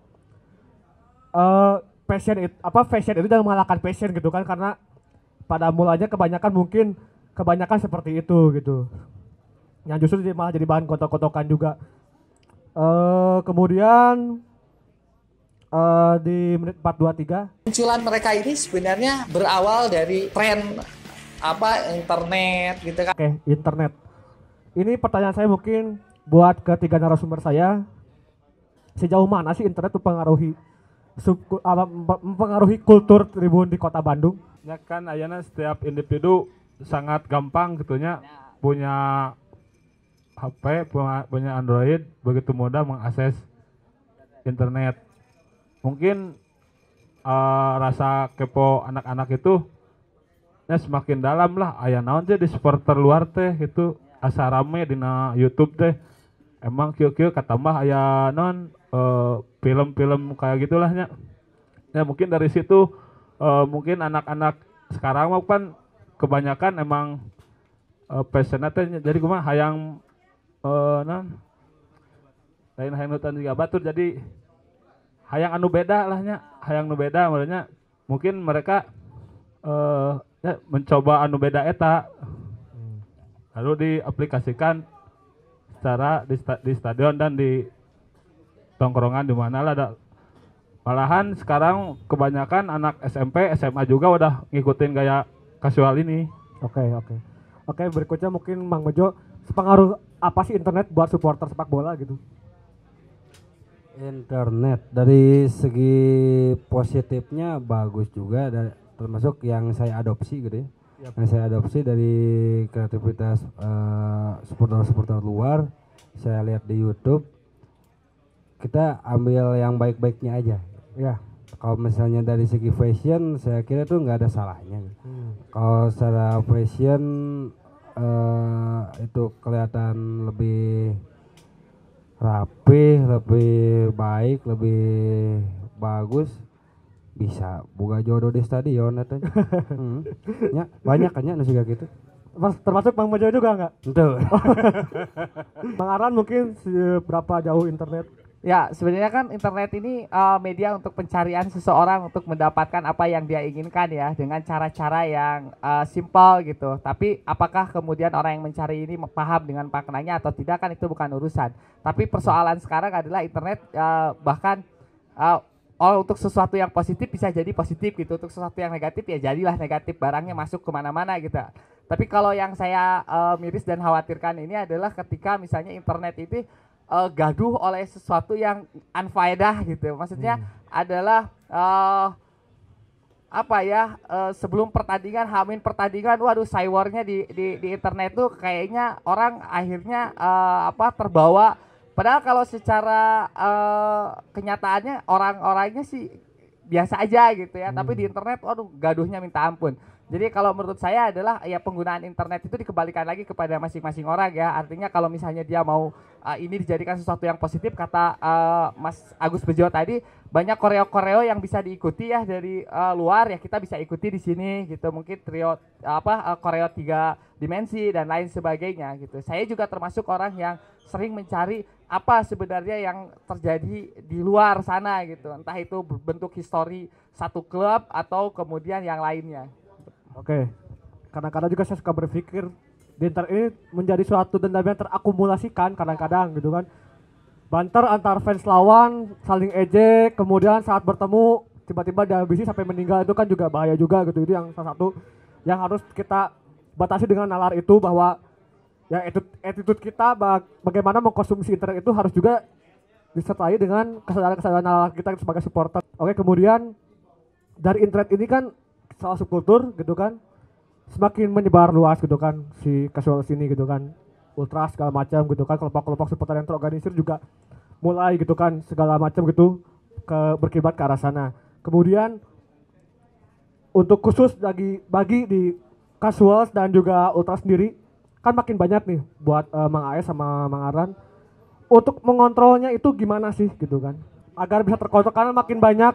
fashion itu jangan mengalahkan passion gitu kan, karena pada mulanya kebanyakan seperti itu gitu. Yang justru malah jadi bahan kotok-kotokan juga. Kemudian di menit 4:23 munculan mereka ini sebenarnya berawal dari tren internet gitu kan. Oke, internet. Ini pertanyaan saya mungkin buat ketiga narasumber saya. Sejauh mana sih internet itu mempengaruhi kultur Tribun di Kota Bandung? Ya kan ayana setiap individu sangat gampang gitunya punya HP, punya Android, begitu mudah mengakses internet. Mungkin rasa kepo anak-anak itu semakin dalam lah. Aya naon teh di supporter luar teh itu asa rame dina YouTube teh. Emang kieu-kieu katambah aya non film-film kayak gitulah nya. Ya mungkin dari situ mungkin anak-anak sekarang mah kan kebanyakan emang passionnya teh jadi kumaha hayang lain hayang nutan juga batur, jadi hayang anu beda lah nya, hayang anu beda maksudnya mungkin mereka mencoba anu beda eta lalu diaplikasikan secara di stadion dan di tongkrongan di mana lah ada. Malahan sekarang kebanyakan anak SMP, SMA juga udah ngikutin gaya kasual ini. Oke, berikutnya mungkin Mang Bejo, sepengaruh apa sih internet buat supporter sepak bola gitu? Internet dari segi positifnya bagus juga, termasuk yang saya adopsi gitu ya. Yang saya adopsi dari kreativitas supporter-supporter luar, saya lihat di YouTube, kita ambil yang baik-baiknya aja. Ya, kalau misalnya dari segi fashion, saya kira tuh nggak ada salahnya. Kalau secara fashion itu kelihatan lebih rapi, lebih baik, lebih bagus, bisa buka jodoh di stadion atau ya, banyak kan ya nasiga gitu. Termasuk Bang Bejo juga nggak? Betul. Bang Aran mungkin seberapa jauh internet? Ya, sebenarnya kan internet ini media untuk pencarian seseorang untuk mendapatkan apa yang dia inginkan ya, dengan cara-cara yang simpel gitu. Tapi apakah kemudian orang yang mencari ini paham dengan maknanya atau tidak, kan itu bukan urusan. Tapi persoalan sekarang adalah internet bahkan untuk sesuatu yang positif bisa jadi positif gitu, untuk sesuatu yang negatif ya jadilah negatif, barangnya masuk kemana-mana gitu. Tapi kalau yang saya miris dan khawatirkan ini adalah ketika misalnya internet itu gaduh oleh sesuatu yang unfaedah gitu. Maksudnya adalah sebelum pertandingan, hamin pertandingan, waduh cywarnya di internet tuh kayaknya orang akhirnya terbawa. Padahal kalau secara kenyataannya orang-orangnya sih biasa aja gitu ya. Tapi di internet, waduh gaduhnya minta ampun. Jadi kalau menurut saya adalah ya penggunaan internet itu dikembalikan lagi kepada masing-masing orang ya. Artinya kalau misalnya dia mau ini dijadikan sesuatu yang positif, kata Mas Agus Bejo tadi, banyak koreo-koreo yang bisa diikuti ya dari luar ya, kita bisa ikuti di sini gitu. Mungkin koreo 3 dimensi dan lain sebagainya gitu. Saya juga termasuk orang yang sering mencari apa sebenarnya yang terjadi di luar sana gitu. Entah itu bentuk histori satu klub atau kemudian yang lainnya. Oke, kadang-kadang juga saya suka berpikir di internet ini menjadi suatu dendam yang terakumulasikan kadang-kadang gitu kan. Banter antar fans lawan, saling ejek, kemudian saat bertemu tiba-tiba dihabisi sampai meninggal, itu kan juga bahaya juga gitu. Itu yang salah satu yang harus kita batasi dengan nalar itu, bahwa ya attitude kita bagaimana mengkonsumsi internet itu harus juga disertai dengan kesadaran-kesadaran nalar kita sebagai supporter. Oke, kemudian dari internet ini kan salah subkultur gitu kan semakin menyebar luas gitu kan, si casual sini gitu kan, ultras segala macam gitu kan, kelompok-kelompok supporter yang terorganisir juga mulai gitu kan segala macam gitu berkibat ke arah sana. Kemudian untuk khusus bagi di casuals dan juga ultras sendiri kan makin banyak nih buat Mang AS sama Mang Aran untuk mengontrolnya itu gimana sih gitu kan, agar bisa terkontrol, karena makin banyak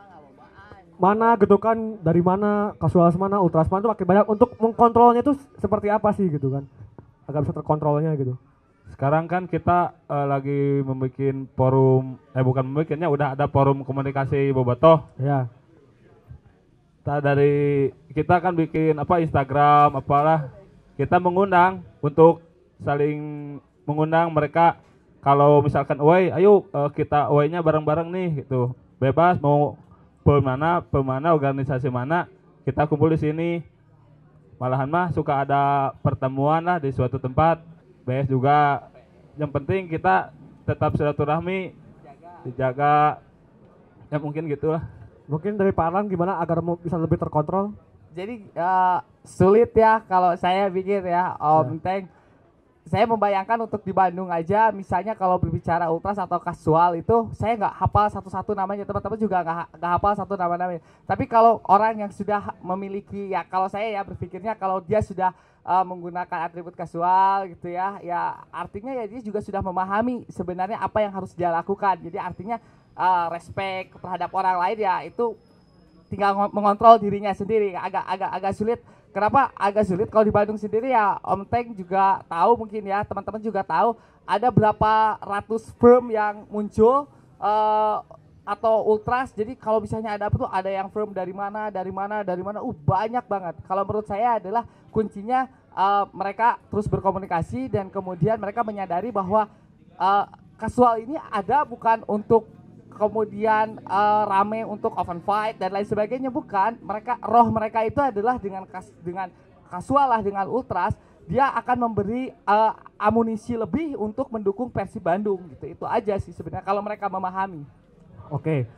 mana gitu kan, dari mana, kasualis mana, ultras mana, itu makin banyak. Untuk mengkontrolnya itu seperti apa sih gitu kan, agar bisa terkontrolnya gitu. Sekarang kan kita lagi membuat forum, bukan membuatnya, udah ada forum komunikasi bobotoh. Ya. Kita kan bikin Instagram apalah, kita mengundang untuk saling mengundang mereka. Kalau misalkan away, ayo kita away-nya bareng-bareng nih gitu, bebas mau pemana organisasi mana, kita kumpul di sini. Malahan mah suka ada pertemuan lah di suatu tempat. BS juga, yang penting kita tetap silaturahmi, dijaga, ya mungkin gitulah. Mungkin dari Pak Aran gimana agar bisa lebih terkontrol? Jadi sulit ya kalau saya pikir ya, Om Teng. Saya membayangkan untuk di Bandung aja, misalnya kalau berbicara ultras atau kasual itu, saya nggak hafal satu-satu namanya, teman-teman juga nggak hafal satu nama-namanya. Tapi kalau orang yang sudah memiliki, ya kalau saya ya berpikirnya kalau dia sudah menggunakan atribut kasual gitu ya, ya artinya ya dia juga sudah memahami sebenarnya apa yang harus dia lakukan. Jadi artinya respect terhadap orang lain ya itu tinggal mengontrol dirinya sendiri. Agak sulit. Kenapa agak sulit? Kalau di Bandung sendiri ya Om Teng juga tahu, mungkin ya teman-teman juga tahu, ada berapa ratus firm yang muncul atau ultras. Jadi kalau misalnya ada apa tuh, ada yang firm dari mana, banyak banget. Kalau menurut saya adalah kuncinya mereka terus berkomunikasi dan kemudian mereka menyadari bahwa kasual ini ada bukan untuk kemudian rame untuk open fight dan lain sebagainya, bukan. Roh mereka itu adalah dengan kasual lah, dengan ultras, dia akan memberi amunisi lebih untuk mendukung Persib Bandung gitu. Itu aja sih sebenarnya kalau mereka memahami. Oke.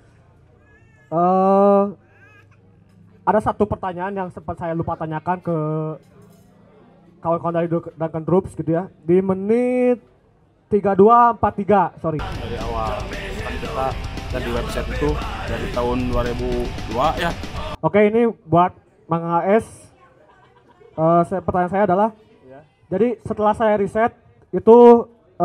Ada satu pertanyaan yang sempat saya lupa tanyakan ke kawan-kawan dari Duncan Troops gitu ya. Di menit 32:43, sorry. Dari awal kan kita dari website itu dari tahun 2002 ya. Oke, ini buat Mang AS. Pertanyaan saya adalah, jadi setelah saya riset itu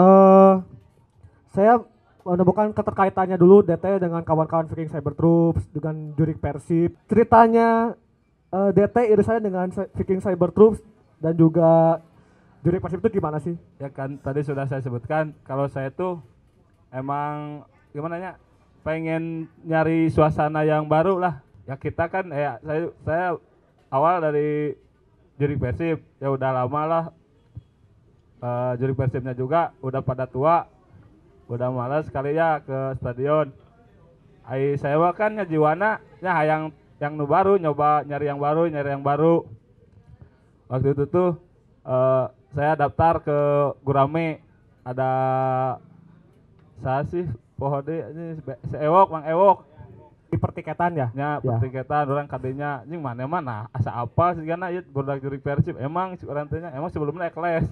saya menemukan keterkaitannya dulu DT dengan kawan-kawan Viking Cyber Troops, dengan Jurik Persib. Ceritanya DT irisannya dengan Viking Cyber Troops dan juga Jurik Persib itu gimana sih? Ya kan tadi sudah saya sebutkan kalau saya tuh emang gimana ya, pengen nyari suasana yang baru lah. Ya kita kan saya awal dari Jurik Persib, ya udah lama lah. Jurik Persibnya juga udah pada tua, udah malas sekali ya ke stadion. Saya kan jiwana yang nu baru, nyoba nyari yang baru. Waktu itu tuh saya daftar ke Gurame, ada saya sih pohode ini Ewok, Mang Ewok di pertiketan ya? Ya, pertiketan orang kadenya anjing mana asa apa sih karena ieu budak Jurik Persib emang si urang teh emang sebelumnya ekles.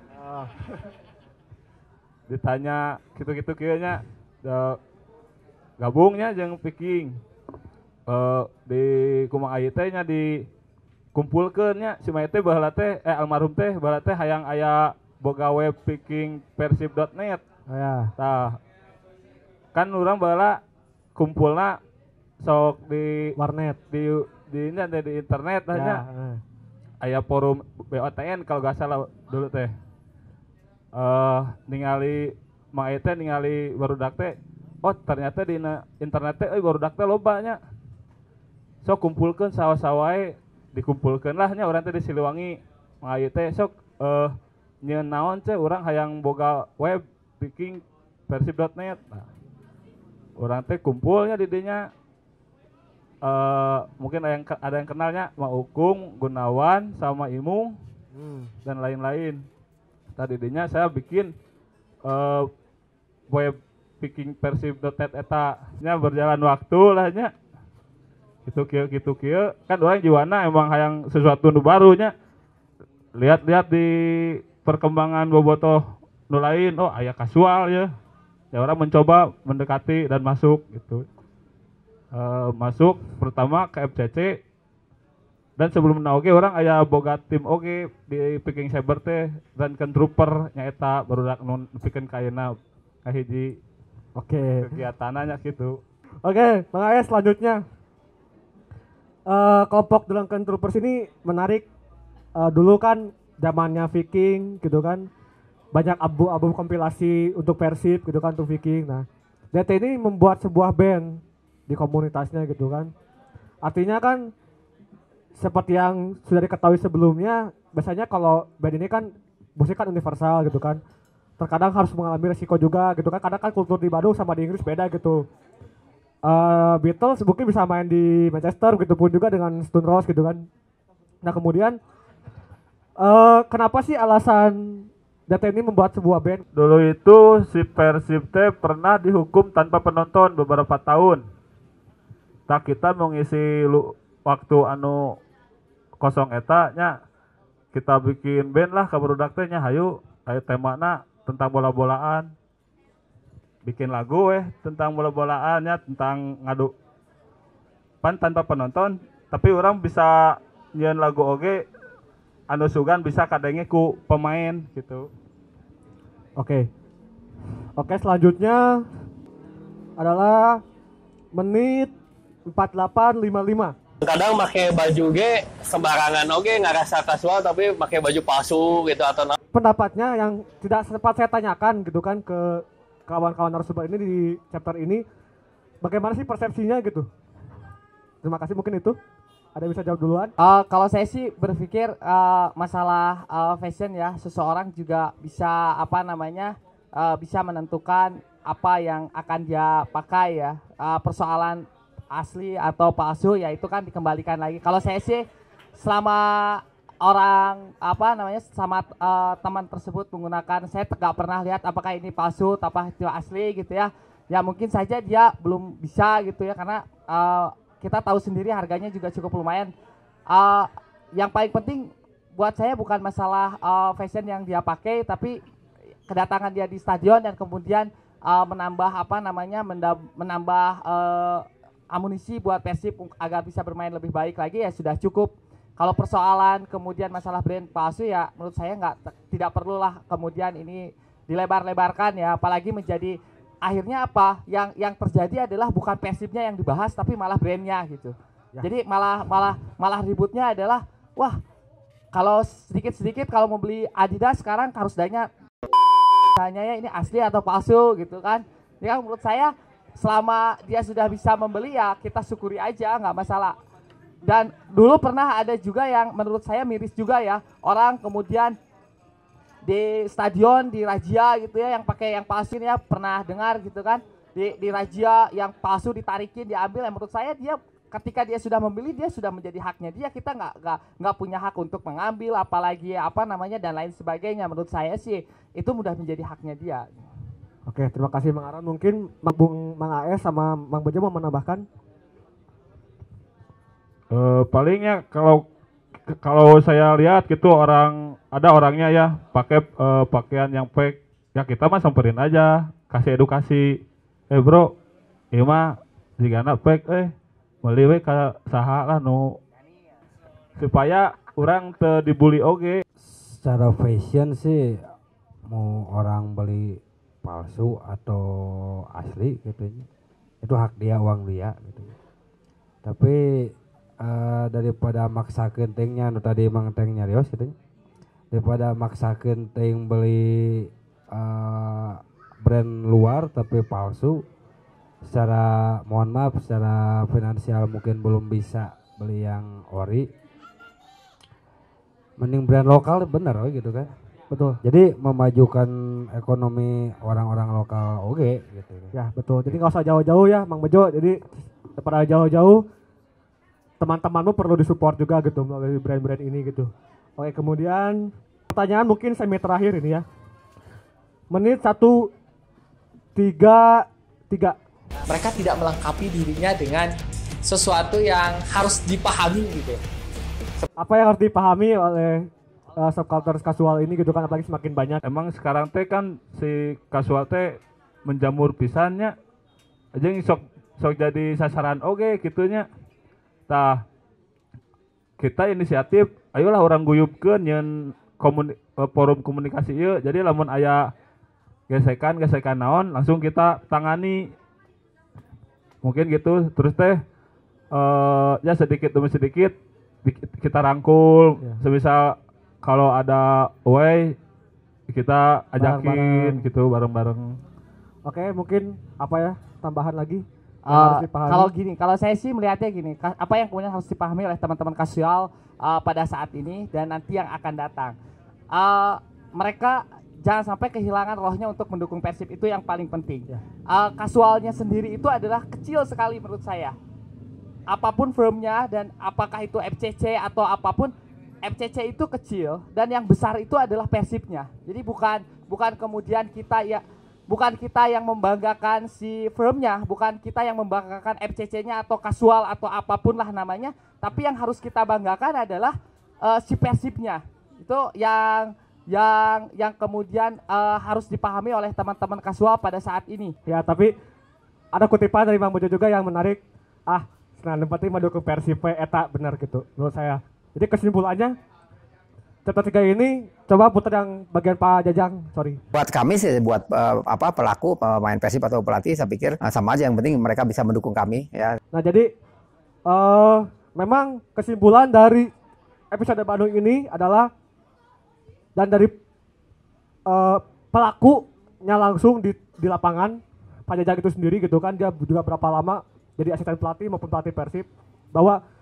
Ditanya gitu-gitu kayaknya gabungnya jeung Viking di kumaha aya teh nya dikumpulkeun nya si Mae teh baheula teh almarhum teh baheula teh hayang aya boga web vikingpersib.net. Ya. Tah kan urang baheula kumpulna sok di warnet di internet tanya. Aya forum BOTN kalau gak salah dulu teh. Ningali Mang teh ningali barudak teh, oh ternyata di internet teh barudak teh loba nya. Sok kumpulkeun sawa-sawae dikumpulkeun lah nya urang teh di Siliwangi. Mang teh sok nyeun naon teh urang hayang boga web vikingpersib.net. Nah, urang teh kumpulnya di dinya. Mungkin ada yang kenalnya Mang Ukung, Gunawan, sama Imung dan lain-lain. Tadinya saya bikin web vikingpersib.net eta nya berjalan waktu lah nya. Gitu kieu kan orang jiwana emang hayang sesuatu nu baru nya. Lihat-lihat di perkembangan bobotoh nu lain, oh aya kasual ya. Ya orang mencoba mendekati dan masuk gitu. Masuk pertama ke FCC dan sebelum oge orang aya boga tim oge di Viking Cyber teh dan kan trooper nya eta barudak nu pikeun kayeuna kahiji kegiatannya gitu. Oke, Bang AS selanjutnya kelompok Drunken Troopers ini menarik. Dulu kan zamannya Viking gitu kan, banyak album kompilasi untuk Persib gitu kan untuk Viking. Nah, DT ini membuat sebuah band di komunitasnya gitu kan. Artinya kan seperti yang sudah diketahui sebelumnya, biasanya kalau band ini kan musik kan universal gitu kan. Terkadang harus mengalami resiko juga gitu kan. Kadang kan kultur di Bandung sama di Inggris beda gitu. Beatles mungkin bisa main di Manchester, begitu pun juga dengan Stone Roses gitu kan. Nah kemudian kenapa sih alasan DT ini membuat sebuah band? Dulu itu si Persib teh pernah dihukum tanpa penonton beberapa tahun. Tak kita mau ngisi waktu anu kosong eta nya kita bikin band lah ka barudak teh nya hayu temana tentang bola-bolaan. Bikin lagu tentang bola-bolaan nya tentang ngadu pan tanpa penonton tapi orang bisa nyeun lagu oge anu sugan bisa kadenge ku pemain gitu. Oke, selanjutnya adalah menit 48:55. Kadang pakai baju ge sembarangan oge ngarasa kasual tapi pakai baju palsu gitu atau pendapatnya yang tidak sempat saya tanyakan gitu kan ke kawan-kawan narasumber ini di chapter ini, bagaimana sih persepsinya gitu? Terima kasih, mungkin itu. Ada yang bisa jawab duluan? Kalau saya sih berpikir masalah fashion ya, seseorang juga bisa bisa menentukan apa yang akan dia pakai ya. Persoalan asli atau palsu ya itu kan dikembalikan lagi. Kalau saya sih selama sama teman tersebut menggunakan, saya nggak pernah lihat apakah ini palsu apa itu asli gitu ya. Ya mungkin saja dia belum bisa gitu ya, karena kita tahu sendiri harganya juga cukup lumayan. Yang paling penting buat saya bukan masalah fashion yang dia pakai, tapi kedatangan dia di stadion dan kemudian menambah amunisi buat Persib agar bisa bermain lebih baik lagi ya sudah cukup. Kalau persoalan kemudian masalah brand palsu ya menurut saya tidak perlulah kemudian ini dilebar-lebarkan ya, apalagi menjadi akhirnya apa yang terjadi adalah bukan Persibnya yang dibahas tapi malah brandnya gitu ya. Jadi malah ributnya adalah wah, kalau sedikit kalau mau beli Adidas sekarang harus tanya ya ini asli atau palsu gitu kan ya. Menurut saya selama dia sudah bisa membeli ya kita syukuri aja, nggak masalah. Dan dulu pernah ada juga yang menurut saya miris juga ya, orang kemudian di stadion di razia gitu ya yang pakai yang palsu ya, pernah dengar gitu kan, di razia yang palsu ditarikin diambil. Yang menurut saya dia ketika dia sudah membeli dia sudah menjadi haknya dia, kita nggak punya hak untuk mengambil apalagi dan lain sebagainya. Menurut saya sih itu mudah menjadi haknya dia. Oke, terima kasih Mang Aran. Mungkin Mang AS sama Mang Bejo mau menambahkan? Palingnya kalau saya lihat gitu ada orangnya ya pakai pakaian yang fake ya, kita mah samperin aja, kasih edukasi, bro ieu mah jigana fake meuli we ka saha lah nu supaya orang teu dibully oge. Secara fashion sih mau orang beli palsu atau asli gitu itu hak dia, uang dia gitu. Tapi daripada maksakeun tengnya nu tadi Mang Teng nyarios gitu, daripada maksakeun teng beli brand luar tapi palsu, secara mohon maaf secara finansial mungkin belum bisa beli yang ori, mending brand lokal bener gitu kan. Betul. Jadi memajukan ekonomi orang-orang lokal gitu. Ya betul. Jadi nggak usah jauh-jauh ya Mang Bejo. Jadi daripada jauh-jauh, teman-temanmu perlu disupport juga gitu melalui brand-brand ini gitu. Oke, kemudian pertanyaan mungkin semi terakhir ini ya. Menit 1:33. Mereka tidak melengkapi dirinya dengan sesuatu yang harus dipahami gitu. Apa yang harus dipahami oleh subculture kasual ini gitu kan, apalagi semakin banyak. Emang sekarang teh kan si kasual teh menjamur pisannya aja sok jadi sasaran gitunya. Tah kita inisiatif ayolah orang guyupkeun nyeun forum komunikasi ieu, jadi lamun aya gesekan naon langsung kita tangani mungkin gitu. Terus teh ya sedikit demi sedikit kita rangkul ya. Semisal kalau ada way kita ajakin bareng-bareng. Gitu bareng-bareng. Oke, mungkin apa ya tambahan lagi? Kalau saya sih melihatnya gini, apa yang kemudian harus dipahami oleh teman-teman kasual pada saat ini dan nanti yang akan datang, mereka jangan sampai kehilangan rohnya untuk mendukung Persib, itu yang paling penting. Kasualnya sendiri itu adalah kecil sekali menurut saya. Apapun firmnya dan apakah itu FCC atau apapun, FCC itu kecil dan yang besar itu adalah Persibnya. Jadi bukan kemudian bukan kita yang membanggakan si firmnya, bukan kita yang membanggakan FCC-nya atau kasual atau apapun lah namanya, tapi yang harus kita banggakan adalah si Persibnya. Itu yang kemudian harus dipahami oleh teman-teman kasual pada saat ini. Ya, tapi ada kutipan dari Mang Bejo juga yang menarik. Senang penting mendukung Persib eta benar gitu menurut saya. Jadi kesimpulannya chapter 3 ini coba putar yang bagian Pak Jajang, sorry. Buat kami sih, buat pelaku pemain Persib atau pelatih, saya pikir sama aja, yang penting mereka bisa mendukung kami ya. Nah jadi memang kesimpulan dari episode Bandung ini adalah, dan dari pelakunya langsung di lapangan, Pak Jajang itu sendiri gitu kan, dia juga berapa lama jadi asisten pelatih maupun pelatih Persib, bahwa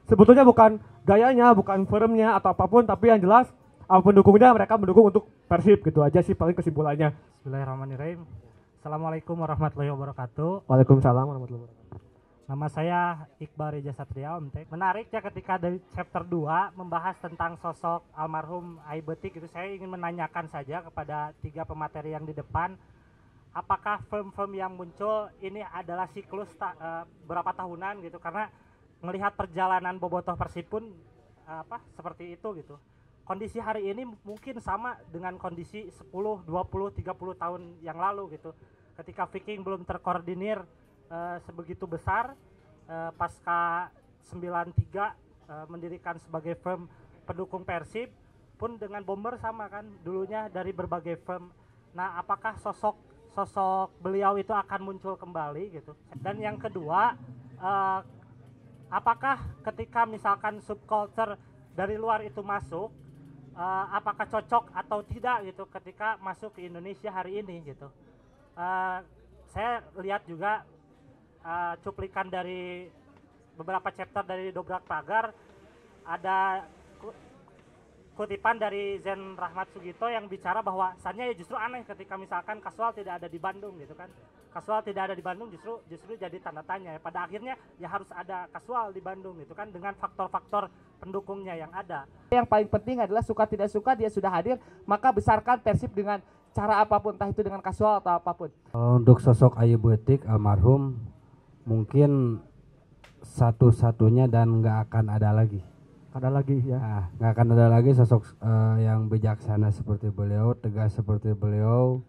sebetulnya bukan gayanya, bukan firmnya atau apapun, tapi yang jelas pendukungnya mereka mendukung untuk Persib, gitu aja sih paling kesimpulannya. Bismillahirrahmanirrahim. Assalamualaikum warahmatullahi wabarakatuh. Waalaikumsalam warahmatullahi wabarakatuh. Nama saya Iqbal Reza Satria, Om. Menarik ya ketika dari chapter 2 membahas tentang sosok almarhum Aibetik itu, saya ingin menanyakan saja kepada 3 pemateri yang di depan, apakah firm-firm yang muncul ini adalah siklus berapa tahunan gitu, karena melihat perjalanan bobotoh Persib pun seperti itu gitu. Kondisi hari ini mungkin sama dengan kondisi 10, 20, 30 tahun yang lalu gitu. Ketika Viking belum terkoordinir sebegitu besar, pasca 93 mendirikan sebagai firm pendukung Persib, pun dengan Bomber sama kan, dulunya dari berbagai firm. Nah, apakah sosok beliau itu akan muncul kembali gitu? Dan yang kedua, apakah ketika misalkan subculture dari luar itu masuk, apakah cocok atau tidak gitu ketika masuk ke Indonesia hari ini gitu? Saya lihat juga cuplikan dari beberapa chapter dari Dobrak Pagar, ada kutipan dari Zen Rahmat Sugito yang bicara bahwasannya ya justru aneh ketika misalkan Casual tidak ada di Bandung gitu kan. Casual tidak ada di Bandung justru jadi tanda tanya. Pada akhirnya ya harus ada Casual di Bandung gitu kan, dengan faktor-faktor pendukungnya yang ada. Yang paling penting adalah suka tidak suka dia sudah hadir, maka besarkan Persib dengan cara apapun, entah itu dengan Casual atau apapun. Untuk sosok Aibetik almarhum mungkin satu-satunya dan nggak akan ada lagi. Ada lagi ya? Nah, nggak akan ada lagi sosok yang bijaksana seperti beliau, tegas seperti beliau,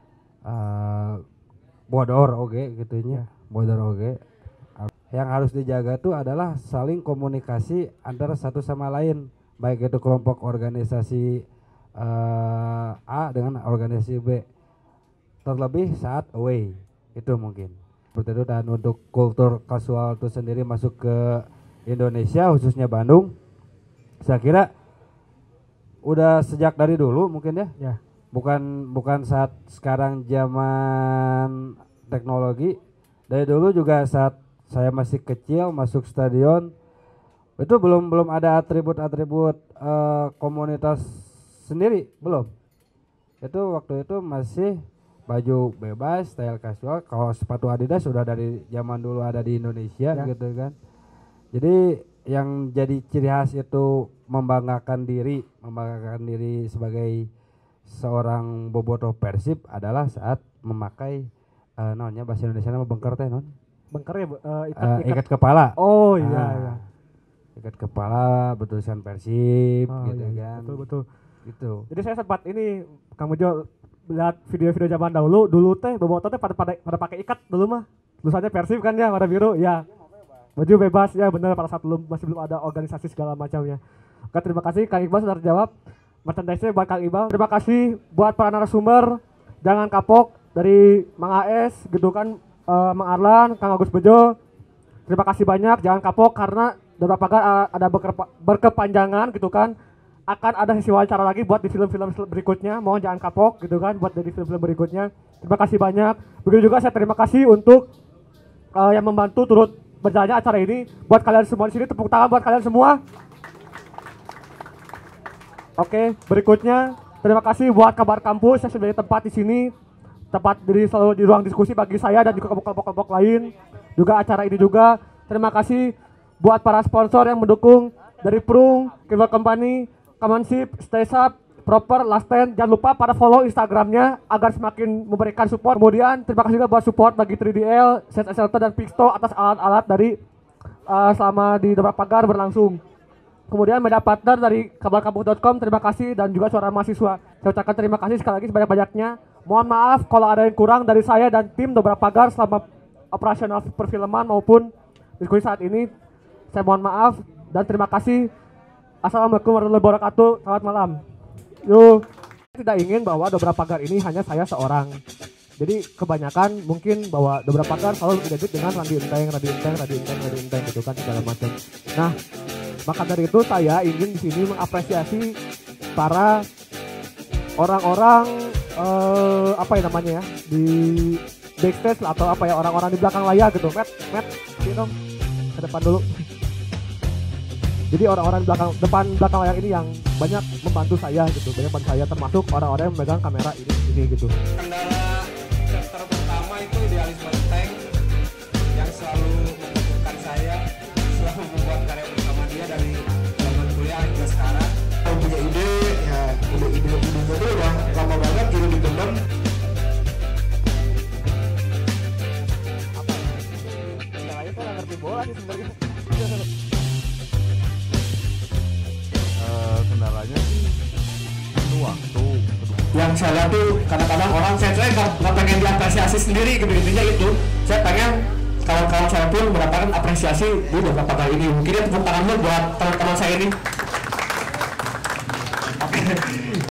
bodor oge gitunya, bodor oge. Yang harus dijaga tuh adalah saling komunikasi antara satu sama lain, baik itu kelompok organisasi A dengan organisasi B, terlebih saat away itu mungkin seperti itu. Dan untuk kultur Casual itu sendiri masuk ke Indonesia khususnya Bandung, saya kira udah sejak dari dulu mungkin ya. Bukan saat sekarang zaman teknologi, dari dulu juga saat saya masih kecil masuk stadion itu belum ada atribut-atribut komunitas sendiri, belum. Itu waktu itu masih baju bebas, style casual. Kalau sepatu Adidas sudah dari zaman dulu ada di Indonesia gitu kan. Jadi yang jadi ciri khas itu membanggakan diri sebagai seorang bobotoh Persib adalah saat memakai namanya bahasa Indonesia nama bengker teh non. Bengker ya, ikat kepala. Oh iya iya. Ikat kepala bertulisan Persib gitu iya, kan. Betul. Gitu. Jadi saya sempat ini Kang Mujo lihat video-video zaman dulu teh bobotoh teh pada pakai ikat dulu mah. Tulisannya Persib kan ya, warna biru ya. Baju bebas ya, benar, pada saat masih belum ada organisasi segala macamnya. Oke, terima kasih Kang Iqbal sudah terjawab. Merchandise-nya buat Kang Iqbal. Terima kasih buat para narasumber. Jangan kapok dari Mang AS gitu kan, Mang Arlan, Kang Agus Bejo. Terima kasih banyak, jangan kapok karena beberapa kali ada berkepanjangan gitu kan. Akan ada sesi wawancara lagi buat di film-film berikutnya. Mohon jangan kapok gitu kan buat di film-film berikutnya. Terima kasih banyak. Begitu juga saya terima kasih untuk yang membantu turut berjalannya acara ini. Buat kalian semua di sini, tepuk tangan buat kalian semua. Oke, berikutnya terima kasih buat Kabar Kampus yang sudah di tempat di sini. Tempat selalu di ruang diskusi bagi saya dan juga kelompok-kelompok lain. Juga acara ini juga. Terima kasih buat para sponsor yang mendukung dari Prung, Kimball Company, Kamansip, Stay Up, Proper, Lasten. Jangan lupa pada follow Instagramnya agar semakin memberikan support. Kemudian terima kasih juga buat support bagi 3DL, Set Shelter dan Pixto atas alat-alat dari selama di Dobrak Pagar berlangsung. Kemudian media partner dari kabarkampus.com, terima kasih, dan juga Suara Mahasiswa. Saya ucapkan terima kasih sekali lagi sebanyak-banyaknya. Mohon maaf kalau ada yang kurang dari saya dan tim Dobrak Pagar selama operasional perfilman maupun diskusi saat ini. Saya mohon maaf dan terima kasih. Assalamualaikum warahmatullahi wabarakatuh. Selamat malam. Yuk. Tidak ingin bahwa Dobrak Pagar ini hanya saya seorang. Jadi kebanyakan mungkin bahwa Dobrak Pagar selalu identik dengan Randi Enteng gitu kan segala macam. Nah, maka dari itu saya ingin di sini mengapresiasi para orang-orang apa ya namanya ya, di backstage atau apa ya, orang-orang di belakang layar gitu. Matt, sini dong ke depan dulu. Jadi orang-orang depan belakang layar ini yang banyak membantu saya gitu, banyak membantu saya, termasuk orang-orang yang memegang kamera ini gitu. Kendala chapter pertama itu idealisme tank yang selalu membutuhkan saya, selalu membuat karya bersama dia dari zaman kuliah hingga sekarang. Kalau punya ide, ya ide-ide itu udah lama banget gitu dipendam. Kendalanya saya nggak ngerti bola sih sebenarnya. Kendalanya sih itu waktu. Yang saya lihat tuh kadang-kadang orang saya nggak pengen diapresiasi sendiri gitu, intinya itu. Saya pengen kawan-kawan saya pun mendapatkan apresiasi di beberapa kali ini. Mungkin ya tepuk tangannya buat teman-teman saya ini.